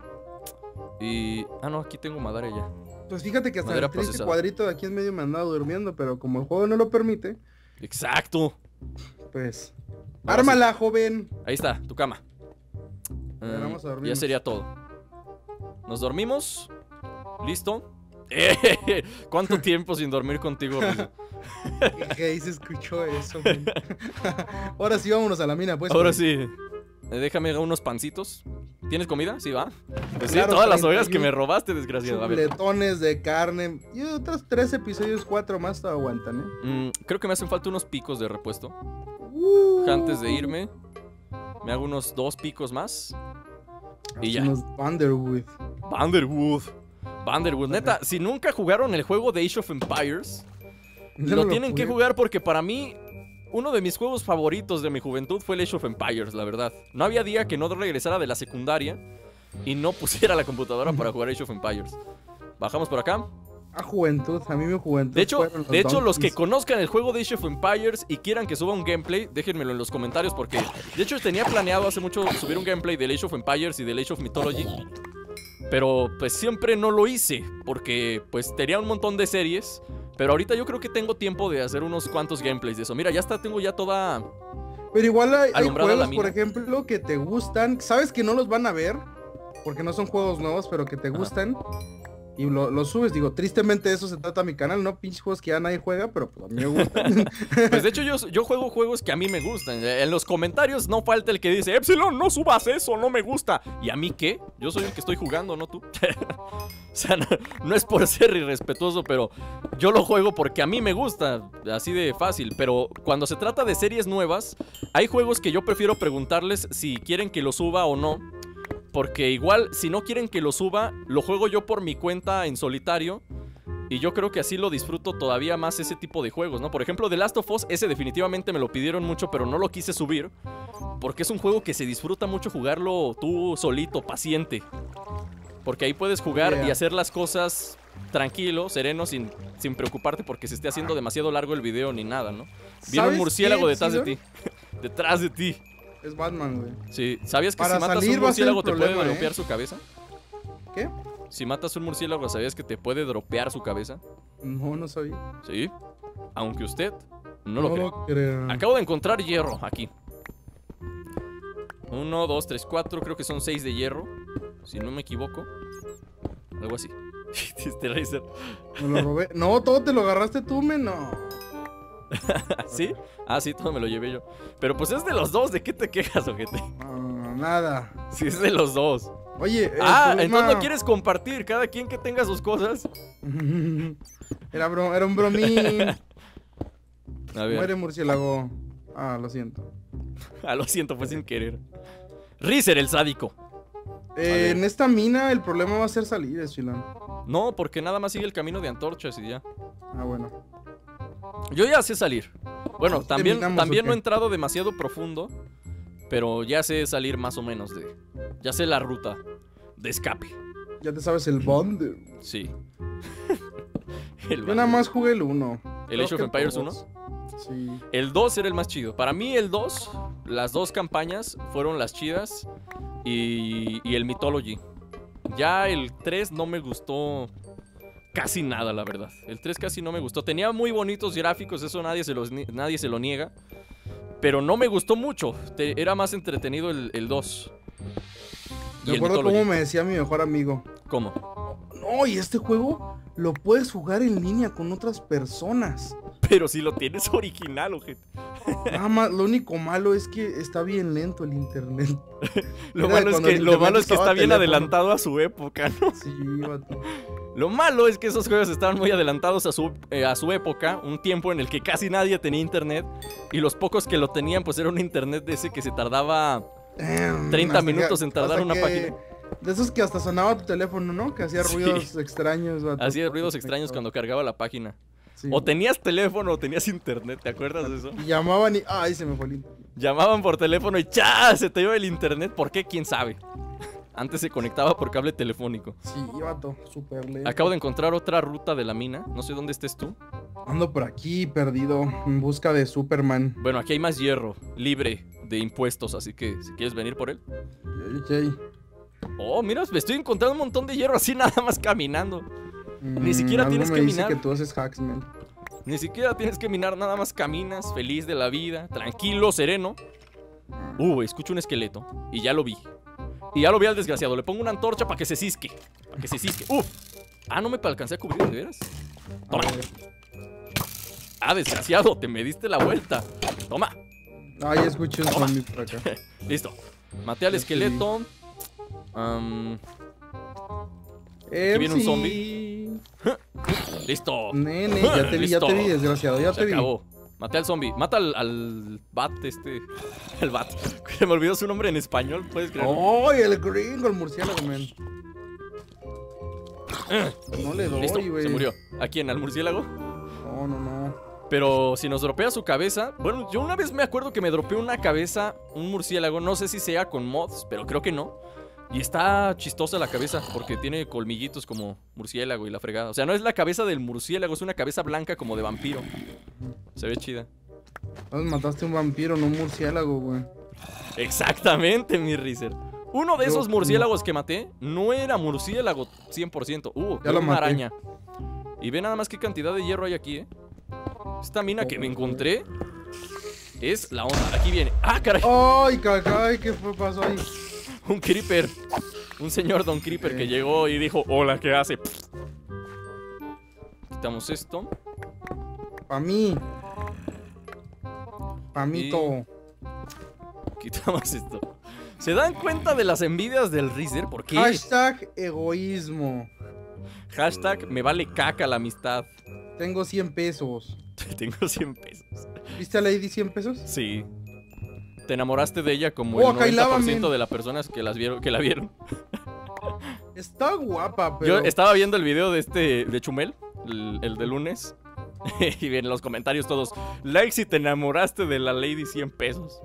Speaker 1: Y... Ah, no, aquí tengo madera ya.
Speaker 2: Pues fíjate que hasta
Speaker 1: Madera
Speaker 2: el triste
Speaker 1: procesada.
Speaker 2: cuadrito de aquí en medio me han dado durmiendo, pero como el juego no lo permite,
Speaker 1: Exacto.
Speaker 2: pues...
Speaker 1: Ahora
Speaker 2: ¡Ármala, joven!
Speaker 1: Ahí está, tu cama.
Speaker 2: ver,
Speaker 1: Mm,
Speaker 2: vamos a
Speaker 1: ya
Speaker 2: dormirnos.
Speaker 1: sería todo. Nos dormimos. Listo. Eh, ¿Cuánto tiempo sin dormir contigo, Rizo?
Speaker 2: ¿Qué ahí se escuchó eso, güey? Ahora sí, vámonos a la mina, pues.
Speaker 1: Ahora
Speaker 2: güey.
Speaker 1: sí. Eh, Déjame unos pancitos. ¿Tienes comida? Sí, va. Pues sí,
Speaker 2: Claro,
Speaker 1: todas las
Speaker 2: treinta y
Speaker 1: ovejas que
Speaker 2: uno
Speaker 1: me robaste, desgraciado. A ver.
Speaker 2: Chupletones de carne. Y otros tres episodios, cuatro más te aguantan, ¿eh?
Speaker 1: Mm, creo que me hacen falta unos picos de repuesto.
Speaker 2: Uh,
Speaker 1: Antes de irme, me hago unos dos picos más. Y ya.
Speaker 2: Unos Vanderwood.
Speaker 1: Vanderwood. Vanderwood. Neta, si nunca jugaron el juego de Age of Empires,
Speaker 2: Yo
Speaker 1: lo
Speaker 2: no
Speaker 1: tienen que
Speaker 2: jugué.
Speaker 1: jugar porque para mí uno de mis juegos favoritos de mi juventud fue el Age of Empires, la verdad. No había día que no regresara de la secundaria y no pusiera la computadora para jugar Age of Empires. Bajamos por acá.
Speaker 2: A juventud, a mí mi juventud.
Speaker 1: De hecho,
Speaker 2: fueron
Speaker 1: de hecho los que
Speaker 2: Donkeys.
Speaker 1: conozcan el juego de Age of Empires y quieran que suba un gameplay, déjenmelo en los comentarios porque de hecho tenía planeado hace mucho subir un gameplay del Age of Empires y del Age of Mythology. Pero pues siempre no lo hice porque pues tenía un montón de series. Pero ahorita yo creo que tengo tiempo de hacer unos cuantos gameplays de eso. Mira, ya está, tengo ya toda...
Speaker 2: Pero igual hay, hay
Speaker 1: alumbrada la
Speaker 2: juegos,
Speaker 1: mina.
Speaker 2: por ejemplo, que te gustan. Sabes que no los van a ver, porque no son juegos nuevos, pero que te
Speaker 1: Ajá.
Speaker 2: gustan. y lo, lo subes. Digo, tristemente de eso se trata mi canal, ¿no? Pinches juegos que ya nadie juega, pero pues a mí me gustan.
Speaker 1: Pues de hecho yo, yo juego juegos que a mí me gustan. En los comentarios no falta el que dice, Epsilon, no subas eso, no me gusta. ¿Y a mí qué? Yo soy el que estoy jugando, no tú. O sea, no, no es por ser irrespetuoso, pero yo lo juego porque a mí me gusta, así de fácil. Pero cuando se trata de series nuevas, hay juegos que yo prefiero preguntarles si quieren que lo suba o no. Porque igual, si no quieren que lo suba, lo juego yo por mi cuenta en solitario. Y yo creo que así lo disfruto todavía más ese tipo de juegos, ¿no? Por ejemplo, The Last of Us, ese definitivamente me lo pidieron mucho, pero no lo quise subir. Porque es un juego que se disfruta mucho jugarlo tú solito, paciente. Porque ahí puedes jugar yeah. y hacer las cosas tranquilo, sereno, sin, sin preocuparte porque se esté haciendo demasiado largo el video ni nada, ¿no? Viene un murciélago
Speaker 2: qué,
Speaker 1: detrás de ti. Detrás de ti.
Speaker 2: Es Batman, güey.
Speaker 1: Sí, ¿sabías que
Speaker 2: Para
Speaker 1: si matas un murciélago te puede dropear ¿eh? su cabeza?
Speaker 2: ¿Qué?
Speaker 1: Si matas un murciélago, ¿sabías que te puede dropear su cabeza?
Speaker 2: No, no sabía.
Speaker 1: Sí, aunque usted no, no lo,
Speaker 2: lo creo.
Speaker 1: Acabo de encontrar hierro aquí. Uno, dos, tres, cuatro, creo que son seis de hierro. Si no me equivoco. Algo así. Este Razer.
Speaker 2: Me lo robé. No, todo te lo agarraste tú, men, no.
Speaker 1: ¿Sí? Ah, sí, todo me lo llevé yo. Pero pues es de los dos, ¿de qué te quejas, ojete?
Speaker 2: No, nada.
Speaker 1: Sí, es de los dos.
Speaker 2: Oye,
Speaker 1: ah,
Speaker 2: problema...
Speaker 1: entonces no quieres compartir, cada quien que tenga sus cosas.
Speaker 2: Era, bro... Era un bromín.
Speaker 1: A ver.
Speaker 2: Muere murciélago. Ah, lo siento.
Speaker 1: Ah, lo siento, fue sin querer. Rizer, el sádico.
Speaker 2: Eh, en esta mina el problema va a ser salir, Esfilón.
Speaker 1: No, porque nada más sigue el camino de antorchas y ya.
Speaker 2: Ah, bueno.
Speaker 1: Yo ya sé salir. Bueno, también, también no he
Speaker 2: qué?
Speaker 1: entrado demasiado profundo, pero ya sé salir más o menos de... Ya sé la ruta de escape.
Speaker 2: ¿Ya te sabes el Bond?
Speaker 1: Sí.
Speaker 2: el Yo nada más jugué el uno.
Speaker 1: ¿El Age of Empires uno?
Speaker 2: Sí.
Speaker 1: El dos era el más chido. Para mí el dos, las dos campañas fueron las chidas. Y, y el Mythology. Ya el tres no me gustó casi nada, la verdad. El tres casi no me gustó. Tenía muy bonitos gráficos, eso nadie se, los, nadie se lo niega. Pero no me gustó mucho. Te, era más entretenido el, el dos.
Speaker 2: Me acuerdo cómo me decía mi mejor amigo.
Speaker 1: ¿Cómo?
Speaker 2: No, y este juego lo puedes jugar en línea con otras personas.
Speaker 1: Pero si lo tienes original, ojete.
Speaker 2: Nada más, lo único malo es que está bien lento el internet.
Speaker 1: lo malo es que, lo malo es que está bien teléfono. adelantado a su época, ¿no?
Speaker 2: Sí, vato.
Speaker 1: Lo malo es que esos juegos estaban muy adelantados a su, eh, a su época. Un tiempo en el que casi nadie tenía internet. Y los pocos que lo tenían, pues era un internet de ese que se tardaba Damn, treinta minutos que, en tardar una que... página.
Speaker 2: De esos que hasta sonaba tu teléfono, ¿no? Que hacía ruidos sí. extraños. Vato.
Speaker 1: Hacía ruidos extraños cuando cargaba la página. Sí. O tenías teléfono o tenías internet, ¿te acuerdas de eso?
Speaker 2: Y llamaban y... ¡Ay, se me fue el internet!
Speaker 1: Llamaban por teléfono y ¡chá! Se te iba el internet. ¿Por qué? ¿Quién sabe? Antes se conectaba por cable telefónico.
Speaker 2: Sí, vato, súper lento.
Speaker 1: Acabo de encontrar otra ruta de la mina. No sé dónde estés tú.
Speaker 2: Ando por aquí, perdido, en busca de Superman.
Speaker 1: Bueno, aquí hay más hierro, libre de impuestos, así que si quieres venir por él.
Speaker 2: Okay.
Speaker 1: Oh, mira, me estoy encontrando un montón de hierro así nada más caminando. Mm, Ni siquiera tienes que minar.
Speaker 2: Que tú haces hacks, man.
Speaker 1: Ni siquiera tienes que minar, nada más caminas, feliz de la vida, tranquilo, sereno. Uh, escucho un esqueleto y ya lo vi. Y ya lo vi al desgraciado, le pongo una antorcha para que se cisque. Para que se cisque. Uh. Ah, no me alcancé a cubrir, ¿de veras? Toma. Ah, desgraciado, te me diste la vuelta. Toma.
Speaker 2: Ah, ya escuché un zombie por acá.
Speaker 1: Listo. Maté al esqueleto. Um,
Speaker 2: eh,
Speaker 1: aquí viene
Speaker 2: sí.
Speaker 1: un zombie. Listo.
Speaker 2: Nene, ya te vi, Listo. ya te vi, desgraciado, ya
Speaker 1: Se
Speaker 2: te vi.
Speaker 1: acabó. Maté al zombie. Mata al, al bat este. El bat. Se me olvidó su nombre en español, ¿puedes creerlo?
Speaker 2: ¡Oh, el gringo, el murciélago, man! No le doy,
Speaker 1: Listo,
Speaker 2: güey.
Speaker 1: se murió. ¿A quién? ¿Al murciélago?
Speaker 2: No, no, no.
Speaker 1: Pero si nos dropea su cabeza... Bueno, yo una vez me acuerdo que me dropeó una cabeza, un murciélago. No sé si sea con mods, pero creo que no. Y está chistosa la cabeza porque tiene colmillitos como murciélago y la fregada. O sea, no es la cabeza del murciélago, es una cabeza blanca como de vampiro. Se ve chida.
Speaker 2: Entonces mataste un vampiro, no un murciélago, güey.
Speaker 1: Exactamente, mi Rizer. Uno de
Speaker 2: Yo,
Speaker 1: esos murciélagos no. que maté no era murciélago cien por ciento. Uh,
Speaker 2: ya lo
Speaker 1: una
Speaker 2: maté.
Speaker 1: araña. Y ve nada más qué cantidad de hierro hay aquí, eh. Esta mina que me encontré es la onda. Aquí viene. ¡Ah, caray!
Speaker 2: ¡Ay, caray! ¿Qué fue, pasó ahí?
Speaker 1: Un creeper. Un señor Don Creeper
Speaker 2: okay.
Speaker 1: que llegó y dijo, hola, ¿qué hace? Quitamos esto.
Speaker 2: Pa' mí. Pa' mí
Speaker 1: Y-
Speaker 2: todo.
Speaker 1: Quitamos esto. ¿Se dan cuenta de las envidias del Reezer? ¿Por qué?
Speaker 2: Hashtag egoísmo.
Speaker 1: Hashtag me vale caca la amistad.
Speaker 2: Tengo cien pesos.
Speaker 1: Tengo cien pesos.
Speaker 2: ¿Viste a Lady cien pesos?
Speaker 1: Sí. Te enamoraste de ella como
Speaker 2: Oh,
Speaker 1: el
Speaker 2: Kailaba,
Speaker 1: noventa por ciento
Speaker 2: men.
Speaker 1: de las personas que, las vieron, que la vieron.
Speaker 2: Está guapa, pero...
Speaker 1: Yo estaba viendo el video de este, de Chumel, el, el de lunes. Y en los comentarios todos, like si te enamoraste de la Lady cien pesos.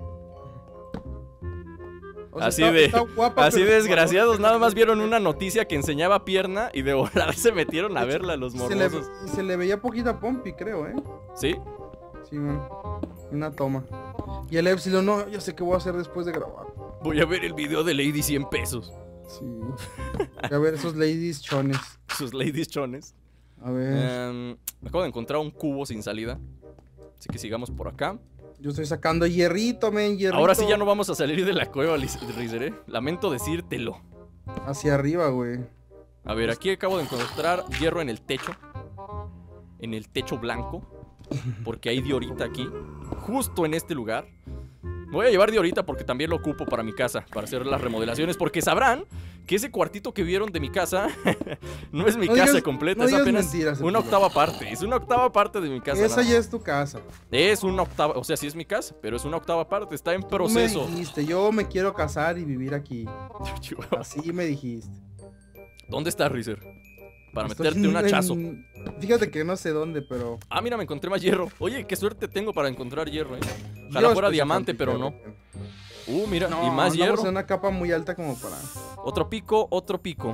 Speaker 2: O sea,
Speaker 1: así
Speaker 2: está-
Speaker 1: de,
Speaker 2: está guapa,
Speaker 1: así
Speaker 2: pero-
Speaker 1: de desgraciados, nada más vieron una noticia que enseñaba pierna y de volada se metieron a
Speaker 2: De hecho,
Speaker 1: verla los
Speaker 2: Y se, le,
Speaker 1: morbosos.
Speaker 2: y se le veía poquita pompi, creo, ¿eh?
Speaker 1: ¿Sí?
Speaker 2: Sí, man. Una toma. Y el Epsilon, no, ya sé qué voy a hacer después de grabar.
Speaker 1: Voy a ver el video de Lady cien pesos.
Speaker 2: Sí. A ver esos ladies chones.
Speaker 1: Sus ladies chones.
Speaker 2: A ver.
Speaker 1: Em, acabo de encontrar un cubo sin salida. Así que sigamos por acá.
Speaker 2: Yo estoy sacando hierrito, men, hierrito.
Speaker 1: Ahora sí ya no vamos a salir de la cueva, Liz- Reezer, ¿eh? Lamento decírtelo.
Speaker 2: Hacia arriba, güey.
Speaker 1: A ver, aquí acabo de encontrar hierro en el techo. En el techo blanco. Porque hay diorita aquí. Justo en este lugar. Me voy a llevar diorita porque también lo ocupo para mi casa. Para hacer las remodelaciones. Porque sabrán que ese cuartito que vieron de mi casa no es mi
Speaker 2: No
Speaker 1: casa
Speaker 2: digas-
Speaker 1: completa.
Speaker 2: no
Speaker 1: es
Speaker 2: digas
Speaker 1: apenas
Speaker 2: mentiras,
Speaker 1: una
Speaker 2: Epsilon.
Speaker 1: octava parte. Es una octava parte de mi casa.
Speaker 2: Esa
Speaker 1: nada
Speaker 2: ya
Speaker 1: más.
Speaker 2: es tu casa.
Speaker 1: Es una octava. O sea, sí es mi casa. Pero es una octava parte. Está en
Speaker 2: Tú
Speaker 1: proceso.
Speaker 2: me dijiste, yo me quiero casar y vivir aquí.
Speaker 1: Chihuahua.
Speaker 2: Así me dijiste.
Speaker 1: ¿Dónde está Reezer? Para
Speaker 2: Estoy
Speaker 1: meterte un
Speaker 2: en-
Speaker 1: hachazo.
Speaker 2: Fíjate que no sé dónde, pero...
Speaker 1: Ah, mira, me encontré más hierro. Oye, qué suerte tengo para encontrar hierro, eh.
Speaker 2: Yo
Speaker 1: Ojalá fuera
Speaker 2: estoy
Speaker 1: diamante,
Speaker 2: sacando
Speaker 1: pero no.
Speaker 2: hierro.
Speaker 1: Uh, mira,
Speaker 2: No,
Speaker 1: y más
Speaker 2: andamos
Speaker 1: hierro.
Speaker 2: en una capa muy alta como para...
Speaker 1: Otro pico, otro pico.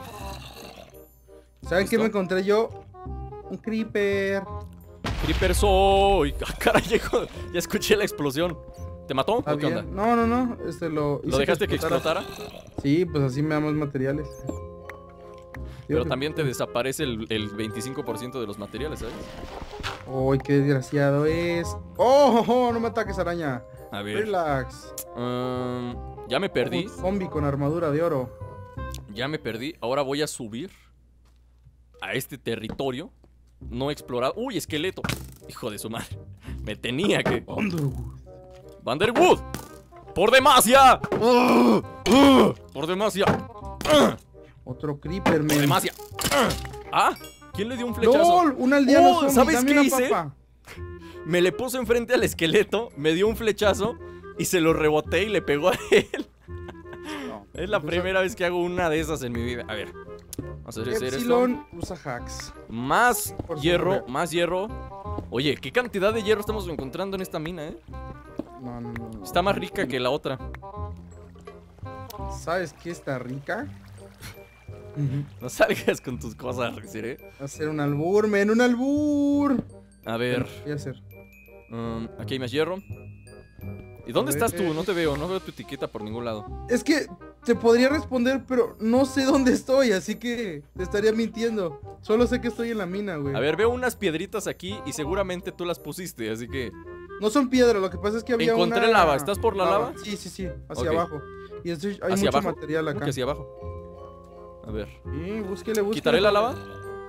Speaker 2: ¿Saben qué
Speaker 1: ¿Listo?
Speaker 2: me encontré yo? Un creeper.
Speaker 1: Creeper soy. Ah, caray, llegó. Ya escuché la explosión. ¿Te mató?
Speaker 2: ¿Está
Speaker 1: ¿O qué onda?
Speaker 2: bien? No, no, no. Este lo...
Speaker 1: ¿Lo
Speaker 2: hice
Speaker 1: dejaste que explotara?
Speaker 2: Sí, pues así me da más materiales.
Speaker 1: Pero también te desaparece el, el veinticinco por ciento de los materiales, ¿sabes?
Speaker 2: ¡Uy, qué desgraciado es! ¡Oh, oh, oh! No me ataques, araña.
Speaker 1: A ver.
Speaker 2: Relax.
Speaker 1: um, ya me perdí.
Speaker 2: Un zombie con armadura de oro.
Speaker 1: Ya me perdí. Ahora voy a subir a este territorio no explorado. ¡Uy, esqueleto! Hijo de su madre. Me tenía que...
Speaker 2: Underwood.
Speaker 1: ¡Vanderwood! ¡Por demasia! ¡Ugh! ¡Ugh! ¡Por demasia! ¡Ugh!
Speaker 2: Otro creeper,
Speaker 1: ¡Por
Speaker 2: men.
Speaker 1: demasia! ¡Ugh! ¡Ah! ¿Quién le dio un flechazo?
Speaker 2: ¡Lol! Un aldeano
Speaker 1: Oh,
Speaker 2: zombie.
Speaker 1: ¿sabes
Speaker 2: Dame
Speaker 1: qué
Speaker 2: una
Speaker 1: hice?
Speaker 2: papa.
Speaker 1: Me le puse enfrente al esqueleto, me dio un flechazo y se lo reboté y le pegó a él.
Speaker 2: No.
Speaker 1: Es la
Speaker 2: Usa-
Speaker 1: primera vez que hago una de esas en mi vida. A ver. Vamos a hacer esto.
Speaker 2: Epsilon usa hacks.
Speaker 1: Más
Speaker 2: Por su
Speaker 1: hierro,
Speaker 2: nombre.
Speaker 1: más hierro. Oye, ¿qué cantidad de hierro estamos encontrando en esta mina, eh?
Speaker 2: No, no, no, no.
Speaker 1: Está más rica que la otra.
Speaker 2: ¿Sabes qué está rica?
Speaker 1: No salgas con tus cosas, Reezer, eh.
Speaker 2: Hacer un albur, men, un albur.
Speaker 1: A ver.
Speaker 2: ¿Qué voy a hacer?
Speaker 1: um, aquí hay más hierro. ¿Y dónde
Speaker 2: A
Speaker 1: estás
Speaker 2: ver.
Speaker 1: tú? No te veo, no veo tu etiqueta por ningún lado.
Speaker 2: Es que te podría responder, pero no sé dónde estoy, así que te estaría mintiendo. Solo sé que estoy en la mina, güey.
Speaker 1: A ver, veo unas piedritas aquí y seguramente tú las pusiste, así que...
Speaker 2: No son piedras, lo que pasa es que había
Speaker 1: Encontré
Speaker 2: una...
Speaker 1: lava. ¿Estás por la lava?
Speaker 2: Sí, sí, sí, hacia
Speaker 1: Ok.
Speaker 2: abajo. Y estoy- hay
Speaker 1: ¿Hacia
Speaker 2: mucho
Speaker 1: abajo?
Speaker 2: material
Speaker 1: ¿Cómo
Speaker 2: acá.
Speaker 1: que hacia abajo? A ver.
Speaker 2: Sí, búsquele, búsquele.
Speaker 1: ¿Quitaré la lava?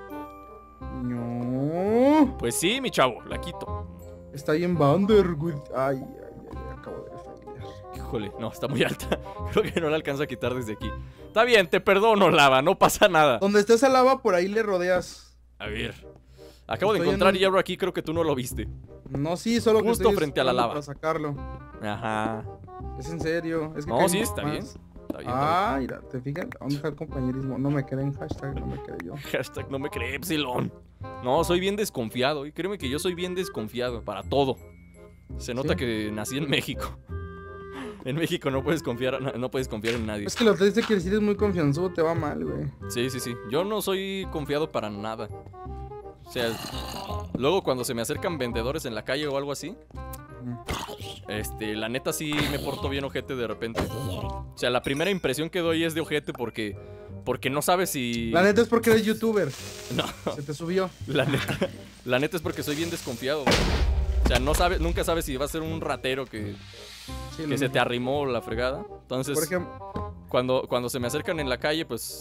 Speaker 2: No.
Speaker 1: Pues sí, mi chavo, la quito.
Speaker 2: Está ahí en Vanderwood. Ay, ay, ay, ay, acabo de fallar.
Speaker 1: Híjole, no, está muy alta. Creo que no la alcanzo a quitar desde aquí. Está bien, te perdono, lava, no pasa nada.
Speaker 2: Donde esté esa lava, por ahí le rodeas.
Speaker 1: A ver. Acabo de
Speaker 2: Estoy en
Speaker 1: encontrar
Speaker 2: un-
Speaker 1: hierro aquí, creo que tú no lo viste.
Speaker 2: No, sí, solo que
Speaker 1: Justo
Speaker 2: estoy
Speaker 1: frente a la
Speaker 2: esperando
Speaker 1: lava.
Speaker 2: para sacarlo.
Speaker 1: Ajá.
Speaker 2: Es en serio. Es que
Speaker 1: No,
Speaker 2: caen
Speaker 1: sí,
Speaker 2: más.
Speaker 1: está bien. Está bien, está
Speaker 2: Ah, mira, ¿te fijas? ¿Dónde está el compañerismo? No me creen, hashtag, no me creo yo.
Speaker 1: bien. Hashtag no me cree, Epsilon. No, soy bien desconfiado. Y créeme que yo soy bien desconfiado para todo. Se nota
Speaker 2: ¿Sí?
Speaker 1: que nací en México. En México no puedes confiar, no puedes confiar en nadie.
Speaker 2: Es que lo triste que si eres muy confianzudo te va mal, güey.
Speaker 1: Sí, sí, sí. Yo no soy confiado para nada. O sea, luego cuando se me acercan vendedores en la calle o algo así, este, la neta sí me porto bien ojete de repente. O sea, la primera impresión que doy es de ojete porque porque no sabes si
Speaker 2: La neta es porque eres youtuber.
Speaker 1: no,
Speaker 2: Se te subió.
Speaker 1: la neta, la neta es porque soy bien desconfiado. O sea, no sabes, nunca sabes si va a ser un ratero que,
Speaker 2: Sí,
Speaker 1: que
Speaker 2: lo
Speaker 1: se te
Speaker 2: mismo.
Speaker 1: arrimó la fregada. Entonces,
Speaker 2: Por ejemplo,
Speaker 1: cuando, cuando se me acercan en la calle, pues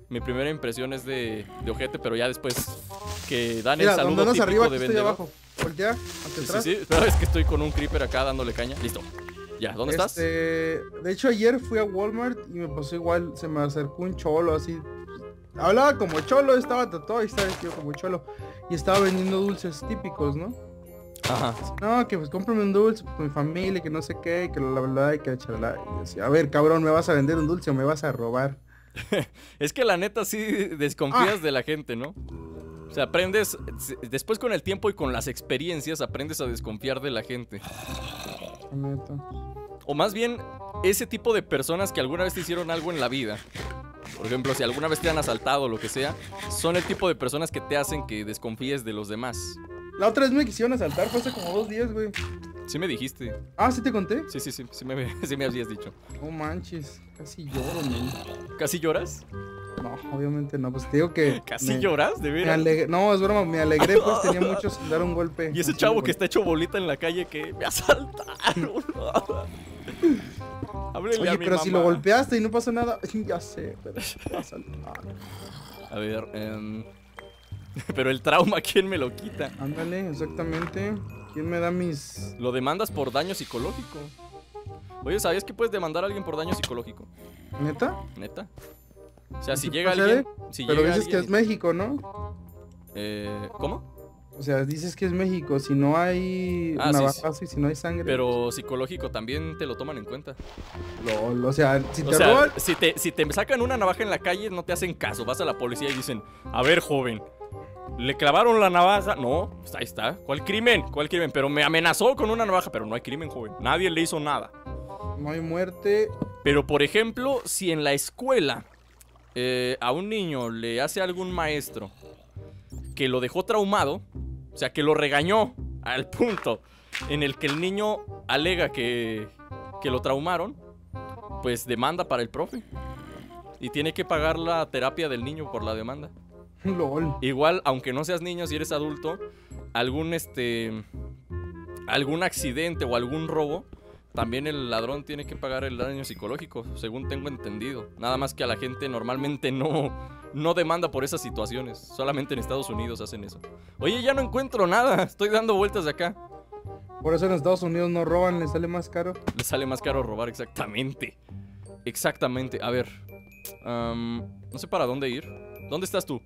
Speaker 1: Mi primera impresión es de, de ojete, pero ya después que dan
Speaker 2: Mira,
Speaker 1: el saludo
Speaker 2: donde
Speaker 1: típico
Speaker 2: arriba,
Speaker 1: de
Speaker 2: aquí estoy
Speaker 1: vendedor.
Speaker 2: abajo. Voltea, hacia
Speaker 1: Sí,
Speaker 2: atrás.
Speaker 1: sí, sí. Pero es que estoy con un creeper acá dándole caña. Listo. Ya, ¿dónde estás?
Speaker 2: Este, de hecho, ayer fui a Walmart y me pasó igual. Se me acercó un cholo así. Hablaba como cholo, estaba tatuado y estaba vestido como cholo. Y estaba vendiendo dulces típicos, ¿no?
Speaker 1: Ajá.
Speaker 2: No, que pues cómprame un dulce con mi familia, que no sé qué, y que la verdad, y que chalala. Y yo decía, a ver, cabrón, ¿me vas a vender un dulce o me vas a robar?
Speaker 1: Es que la neta sí desconfías de la gente, ¿no? O sea, aprendes, después con el tiempo y con las experiencias, aprendes a desconfiar de la gente.
Speaker 2: La neta.
Speaker 1: O más bien, ese tipo de personas que alguna vez te hicieron algo en la vida. Por ejemplo, si alguna vez te han asaltado o lo que sea, son el tipo de personas que te hacen que desconfíes de los demás.
Speaker 2: La otra vez me quisieron asaltar, fue hace como dos días, güey.
Speaker 1: Sí me dijiste.
Speaker 2: Ah, ¿sí te conté?
Speaker 1: Sí, sí, sí, sí me, sí me habías dicho.
Speaker 2: No manches, casi lloro, man.
Speaker 1: ¿Casi lloras?
Speaker 2: No, obviamente no, pues te digo que...
Speaker 1: ¿Casi
Speaker 2: me-
Speaker 1: lloras? ¿De
Speaker 2: me
Speaker 1: veras?
Speaker 2: alegre- No, es broma, me alegré, pues tenía mucho sin dar un golpe.
Speaker 1: Y ese
Speaker 2: Así,
Speaker 1: chavo
Speaker 2: güey.
Speaker 1: que está hecho bolita en la calle que me asaltaron. Háblenle
Speaker 2: Oye,
Speaker 1: a mi
Speaker 2: pero si lo
Speaker 1: mamá.
Speaker 2: golpeaste y no pasó nada, ya sé, pero me asaltaron.
Speaker 1: A ver, em, pero el trauma, ¿quién me lo quita?
Speaker 2: Ándale, exactamente. ¿Quién me da mis...?
Speaker 1: Lo demandas por daño psicológico. Oye, ¿sabías que puedes demandar a alguien por daño psicológico?
Speaker 2: ¿Neta?
Speaker 1: Neta. O sea,
Speaker 2: ¿Y
Speaker 1: si
Speaker 2: si
Speaker 1: llega
Speaker 2: procede?
Speaker 1: alguien. Si
Speaker 2: Pero
Speaker 1: llega
Speaker 2: dices que
Speaker 1: alguien
Speaker 2: es México, ¿no?
Speaker 1: eh, ¿Cómo?
Speaker 2: O sea, dices que es México, si no hay
Speaker 1: Ah, sí,
Speaker 2: navajazo y si no hay sangre.
Speaker 1: Pero psicológico también te lo toman en cuenta.
Speaker 2: Lol, o sea, si
Speaker 1: O
Speaker 2: te
Speaker 1: sea,
Speaker 2: roban...
Speaker 1: si te, si te sacan una navaja en la calle, no te hacen caso. Vas a la policía y dicen, a ver, joven, ¿le clavaron la navaja? No, pues ahí está. ¿Cuál crimen? ¿Cuál crimen? Pero me amenazó con una navaja. Pero no hay crimen, joven. Nadie le hizo nada.
Speaker 2: No hay muerte.
Speaker 1: Pero, por ejemplo, si en la escuela eh, a un niño le hace algún maestro que lo dejó traumado, o sea, que lo regañó al punto en el que el niño alega que, que lo traumaron, pues demanda para el profe. Y tiene que pagar la terapia del niño por la demanda.
Speaker 2: Lol.
Speaker 1: Igual, aunque no seas niño, si eres adulto, algún este algún accidente o algún robo, también el ladrón tiene que pagar el daño psicológico, según tengo entendido. Nada más que a la gente normalmente no, no demanda por esas situaciones. Solamente en Estados Unidos hacen eso. Oye, ya no encuentro nada. Estoy dando vueltas de acá.
Speaker 2: Por eso en Estados Unidos no roban, les sale más caro.
Speaker 1: Le sale más caro robar, exactamente. Exactamente. A ver. am, no sé para dónde ir. ¿Dónde estás tú?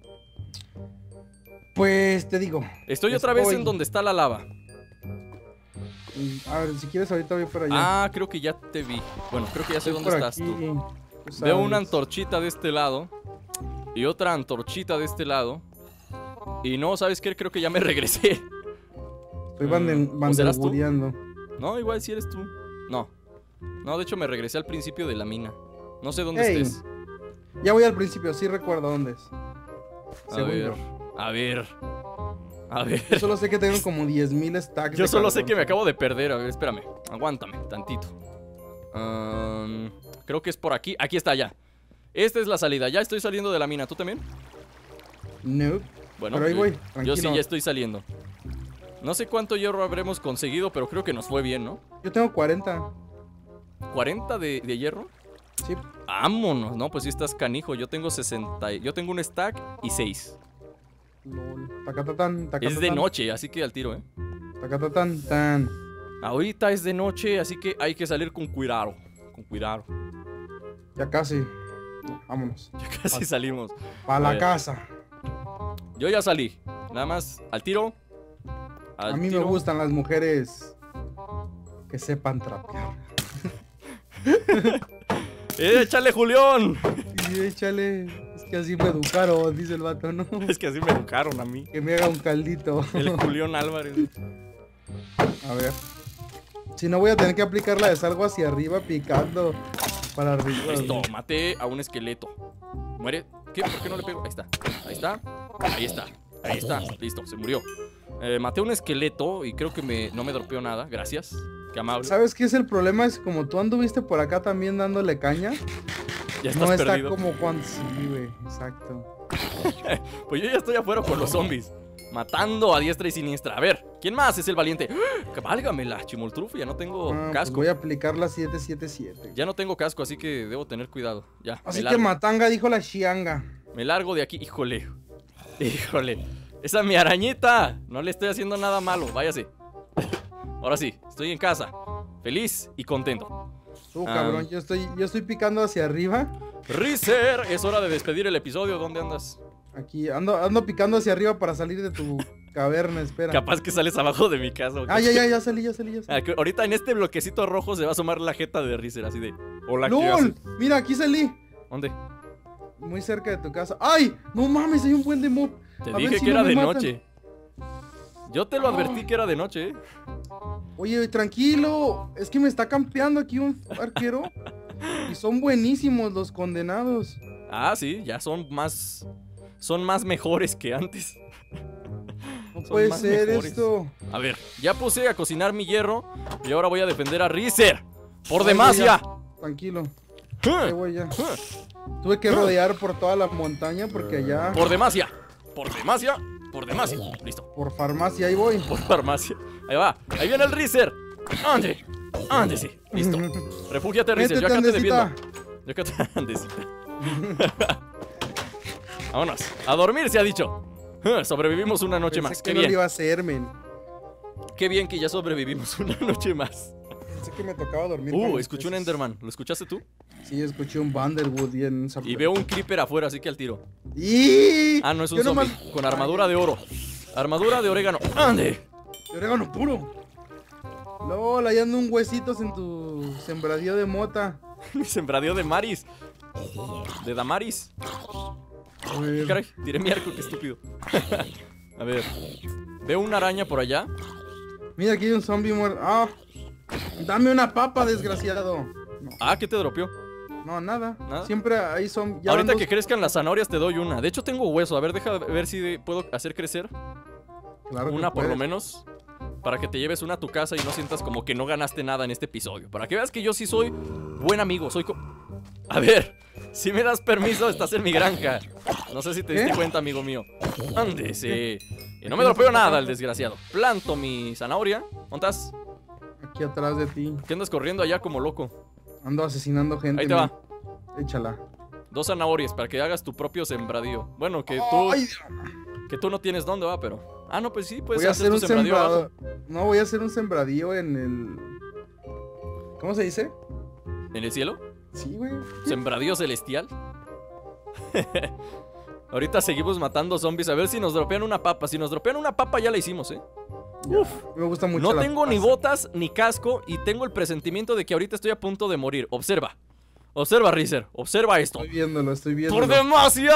Speaker 2: Pues te digo.
Speaker 1: Estoy otra vez
Speaker 2: Estoy-
Speaker 1: en donde está la lava.
Speaker 2: mm, A ver, si quieres ahorita voy por allá.
Speaker 1: Ah, creo que ya te vi. Bueno, creo que ya sé
Speaker 2: Estoy
Speaker 1: dónde
Speaker 2: por
Speaker 1: estás
Speaker 2: aquí,
Speaker 1: tú.
Speaker 2: tú
Speaker 1: Veo
Speaker 2: sabes.
Speaker 1: una antorchita de este lado y otra antorchita de este lado. Y no, ¿sabes qué? Creo que ya me regresé.
Speaker 2: Estoy banden-
Speaker 1: Mm, ¿o serás tú?
Speaker 2: banderugureando.
Speaker 1: No, igual si eres tú. No. No, de hecho me regresé al principio de la mina. No sé dónde
Speaker 2: Ey,
Speaker 1: estés.
Speaker 2: Ya voy al principio, sí recuerdo dónde es.
Speaker 1: A
Speaker 2: Según
Speaker 1: ver.
Speaker 2: yo.
Speaker 1: A ver. A ver.
Speaker 2: Yo solo sé que tengo como diez mil stacks.
Speaker 1: Yo
Speaker 2: de
Speaker 1: solo sé
Speaker 2: carbón.
Speaker 1: que me acabo de perder. A ver, espérame. Aguántame tantito. Am, creo que es por aquí. Aquí está ya. Esta es la salida. Ya estoy saliendo de la mina. ¿Tú también?
Speaker 2: No.
Speaker 1: Bueno,
Speaker 2: Pero ahí
Speaker 1: yo-
Speaker 2: voy,
Speaker 1: yo
Speaker 2: tranquilo.
Speaker 1: sí ya estoy saliendo. No sé cuánto hierro habremos conseguido, pero creo que nos fue bien, ¿no?
Speaker 2: Yo tengo cuarenta.
Speaker 1: ¿cuarenta de, de hierro?
Speaker 2: Sí.
Speaker 1: Vámonos, no, pues sí estás canijo. Yo tengo sesenta. y- Yo tengo un stack y seis.
Speaker 2: Lol. Tacatatán,
Speaker 1: Es
Speaker 2: tacatatán,
Speaker 1: de noche, así que al tiro, ¿eh?
Speaker 2: Tacatatán, tan.
Speaker 1: Ahorita es de noche, así que hay que salir con cuidado. Con cuidado.
Speaker 2: Ya casi. Vámonos.
Speaker 1: Ya casi salimos.
Speaker 2: Pa'
Speaker 1: A
Speaker 2: la
Speaker 1: ver.
Speaker 2: casa.
Speaker 1: Yo ya salí. Nada más al tiro. Al
Speaker 2: A mí
Speaker 1: tiro.
Speaker 2: me gustan las mujeres que sepan trapear.
Speaker 1: ¡Eh, échale, Julián!
Speaker 2: Y échale. Es que así me educaron, dice el vato, ¿no?
Speaker 1: Es que así me educaron a mí.
Speaker 2: Que me haga un caldito.
Speaker 1: El Julián Álvarez.
Speaker 2: A ver. Si no voy a tener que aplicar la de salgo hacia arriba picando para arriba.
Speaker 1: Listo, maté a un esqueleto. ¿Muere? ¿Qué? ¿Por qué no le pego? Ahí está. Ahí está. Ahí está. Ahí está. Listo, se murió. Eh, maté a un esqueleto y creo que me, no me dropeó nada. Gracias. Qué amable.
Speaker 2: ¿Sabes qué es el problema? Es como tú anduviste por acá también dándole caña.
Speaker 1: Ya estás
Speaker 2: No está
Speaker 1: perdido.
Speaker 2: como cuando... Sí, güey, exacto.
Speaker 1: Pues yo ya estoy afuera con los zombies. Matando a diestra y siniestra. A ver, ¿quién más es el valiente? ¡Ah! Válgame la chimoltrufia, ya no tengo
Speaker 2: Ah, pues
Speaker 1: casco.
Speaker 2: voy a aplicar la siete siete siete.
Speaker 1: Ya no tengo casco, así que debo tener cuidado. Ya,
Speaker 2: Así
Speaker 1: me
Speaker 2: que
Speaker 1: largo.
Speaker 2: Matanga dijo la Xianga.
Speaker 1: Me largo de aquí. Híjole. Híjole. Esa es mi arañita. No le estoy haciendo nada malo. Váyase. Ahora sí, estoy en casa. Feliz y contento.
Speaker 2: Tú, cabrón,
Speaker 1: Ah.
Speaker 2: yo estoy, yo estoy picando hacia arriba.
Speaker 1: Rizer, es hora de despedir el episodio. ¿Dónde andas?
Speaker 2: Aquí, ando, ando picando hacia arriba para salir de tu caverna, espera.
Speaker 1: Capaz que sales abajo de mi casa. ¿O qué?
Speaker 2: Ah, ya, ya, ya salí, ya salí, ya salí.
Speaker 1: Ah, que ahorita en este bloquecito rojo se va a asomar la jeta de Rizer, así de... Hola, ¿qué
Speaker 2: ¡Lol!
Speaker 1: haces?
Speaker 2: Mira, aquí salí.
Speaker 1: ¿Dónde?
Speaker 2: Muy cerca de tu casa. ¡Ay! No mames, hay un buen de mob.
Speaker 1: Te
Speaker 2: A ver
Speaker 1: dije
Speaker 2: si
Speaker 1: que
Speaker 2: no
Speaker 1: era
Speaker 2: me
Speaker 1: de
Speaker 2: matan.
Speaker 1: noche. Yo te lo advertí que era de noche, ¿eh?
Speaker 2: Oye, tranquilo. Es que me está campeando aquí un arquero. Y son buenísimos los condenados.
Speaker 1: Ah, sí, ya son más... Son más mejores que antes.
Speaker 2: No
Speaker 1: Son
Speaker 2: puede
Speaker 1: más
Speaker 2: ser
Speaker 1: mejores.
Speaker 2: esto.
Speaker 1: A ver, ya puse a cocinar mi hierro y ahora voy a defender a Rizer. ¡Por
Speaker 2: Ay,
Speaker 1: demasia!
Speaker 2: voy ya. Tranquilo. Ahí voy ya. Tuve que rodear por toda la montaña porque allá...
Speaker 1: ¡Por demasia! ¡Por demasia! ¡Por demasia! Listo.
Speaker 2: Por farmacia, ahí voy.
Speaker 1: Por farmacia. Ahí va. Ahí viene el Rizer. ¡Ande! ¡Ande, sí! Listo. Refúgiate, Rizer. Yo
Speaker 2: Métete,
Speaker 1: acá te
Speaker 2: Andesita.
Speaker 1: defiendo. Yo acá te... Andesita. Vámonos. A dormir, se ha dicho. Sobrevivimos una noche
Speaker 2: Pensé
Speaker 1: más.
Speaker 2: que
Speaker 1: Qué
Speaker 2: no lo
Speaker 1: bien.
Speaker 2: iba a hacer, men.
Speaker 1: Qué bien que ya sobrevivimos una noche más.
Speaker 2: Pensé que me tocaba dormir. con
Speaker 1: Uh,
Speaker 2: los
Speaker 1: escuché un
Speaker 2: peces.
Speaker 1: Enderman. ¿Lo escuchaste tú?
Speaker 2: Sí, escuché un Vanderwood y en...
Speaker 1: Y veo un creeper afuera, así que al tiro.
Speaker 2: ¡Y!
Speaker 1: Ah, no, es un
Speaker 2: Yo
Speaker 1: zombie.
Speaker 2: nomás-
Speaker 1: Con armadura de oro. Armadura de orégano. ¡Ande!
Speaker 2: De orégano puro. LOL, ahí anda un huesitos en tu sembradío de mota.
Speaker 1: Mi sembradío de Maris. De Damaris.
Speaker 2: A ver.
Speaker 1: Caray, tiré mi arco, qué estúpido. A ver. Veo una araña por allá.
Speaker 2: Mira, aquí hay un zombie muerto. ¡Ah! Dame una papa, desgraciado. No,
Speaker 1: Ah, ¿qué te dropeó?
Speaker 2: no, nada.
Speaker 1: ¿Nada?
Speaker 2: Siempre hay zombies.
Speaker 1: Ahorita que crezcan las zanahorias te doy una. De hecho tengo hueso. A ver, deja ver si de- puedo hacer crecer
Speaker 2: Claro que
Speaker 1: una por lo
Speaker 2: puedes.
Speaker 1: menos. Para que te lleves una a tu casa y no sientas como que no ganaste nada en este episodio. Para que veas que yo sí soy buen amigo. Soy co- A ver, si me das permiso, estás en mi granja. No sé si te diste
Speaker 2: ¿Qué?
Speaker 1: cuenta, amigo mío. Ande, sí. Y no me dropeo nada el desgraciado. Planto mi zanahoria. ¿Dónde estás?
Speaker 2: Aquí atrás de ti.
Speaker 1: ¿Qué andas corriendo allá como loco?
Speaker 2: Ando asesinando gente.
Speaker 1: Ahí te
Speaker 2: men.
Speaker 1: va.
Speaker 2: Échala.
Speaker 1: Dos zanahorias para que hagas tu propio sembradío. Bueno, que tú,
Speaker 2: Ay,
Speaker 1: que tú no tienes dónde va, pero... Ah, no, pues sí, puedes
Speaker 2: voy a
Speaker 1: hacer
Speaker 2: hacer
Speaker 1: tu
Speaker 2: un
Speaker 1: sembradío
Speaker 2: sembrado.
Speaker 1: abajo.
Speaker 2: No, voy a hacer un sembradío en el... ¿Cómo se dice?
Speaker 1: ¿En el cielo?
Speaker 2: Sí, güey.
Speaker 1: ¿Sembradío celestial? Ahorita seguimos matando zombies. A ver si nos dropean una papa. Si nos dropean una papa ya la hicimos, ¿eh?
Speaker 2: Uf, me gusta mucho.
Speaker 1: No
Speaker 2: la
Speaker 1: tengo ni
Speaker 2: pasta.
Speaker 1: botas ni casco y tengo el presentimiento de que ahorita estoy a punto de morir. Observa. Observa, Rizer. Observa esto.
Speaker 2: Estoy viéndolo, estoy viéndolo.
Speaker 1: ¡Por demasia!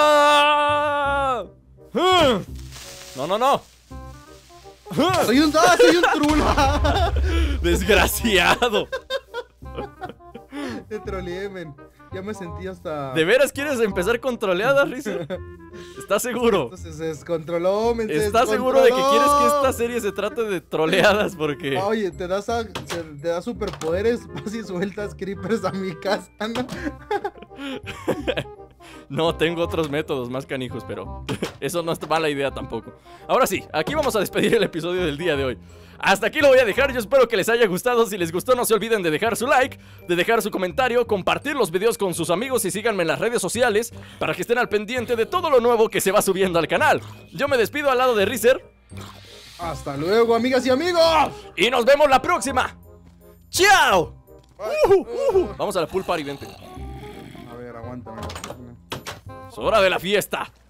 Speaker 1: ¡Ah! No, no, no. ¡Ah!
Speaker 2: Soy un... ¡Ah, soy un trula!
Speaker 1: Desgraciado.
Speaker 2: Te troleé, men. Ya me sentí hasta...
Speaker 1: ¿De veras quieres empezar con troleadas, Rizer? ¿Estás seguro?
Speaker 2: Entonces se descontroló, men. se
Speaker 1: ¿Estás seguro de que
Speaker 2: descontroló.
Speaker 1: quieres que esta serie se trate de troleadas? Porque...
Speaker 2: Oye, te das a, se- te da superpoderes, vas y sueltas creepers a mi casa, ¿no?
Speaker 1: No, tengo otros métodos más canijos, pero eso no es mala idea tampoco. Ahora sí, aquí vamos a despedir el episodio del día de hoy. Hasta aquí lo voy a dejar, yo espero que les haya gustado. Si les gustó no se olviden de dejar su like, de dejar su comentario, compartir los videos con sus amigos y síganme en las redes sociales para que estén al pendiente de todo lo nuevo que se va subiendo al canal. Yo me despido al lado de Rizer
Speaker 2: Hasta luego, amigas y amigos.
Speaker 1: y nos vemos la próxima. ¡Chao! Ujú, ujú. Vamos a la pool party, vente.
Speaker 2: A ver, aguántame.
Speaker 1: Es hora de la fiesta.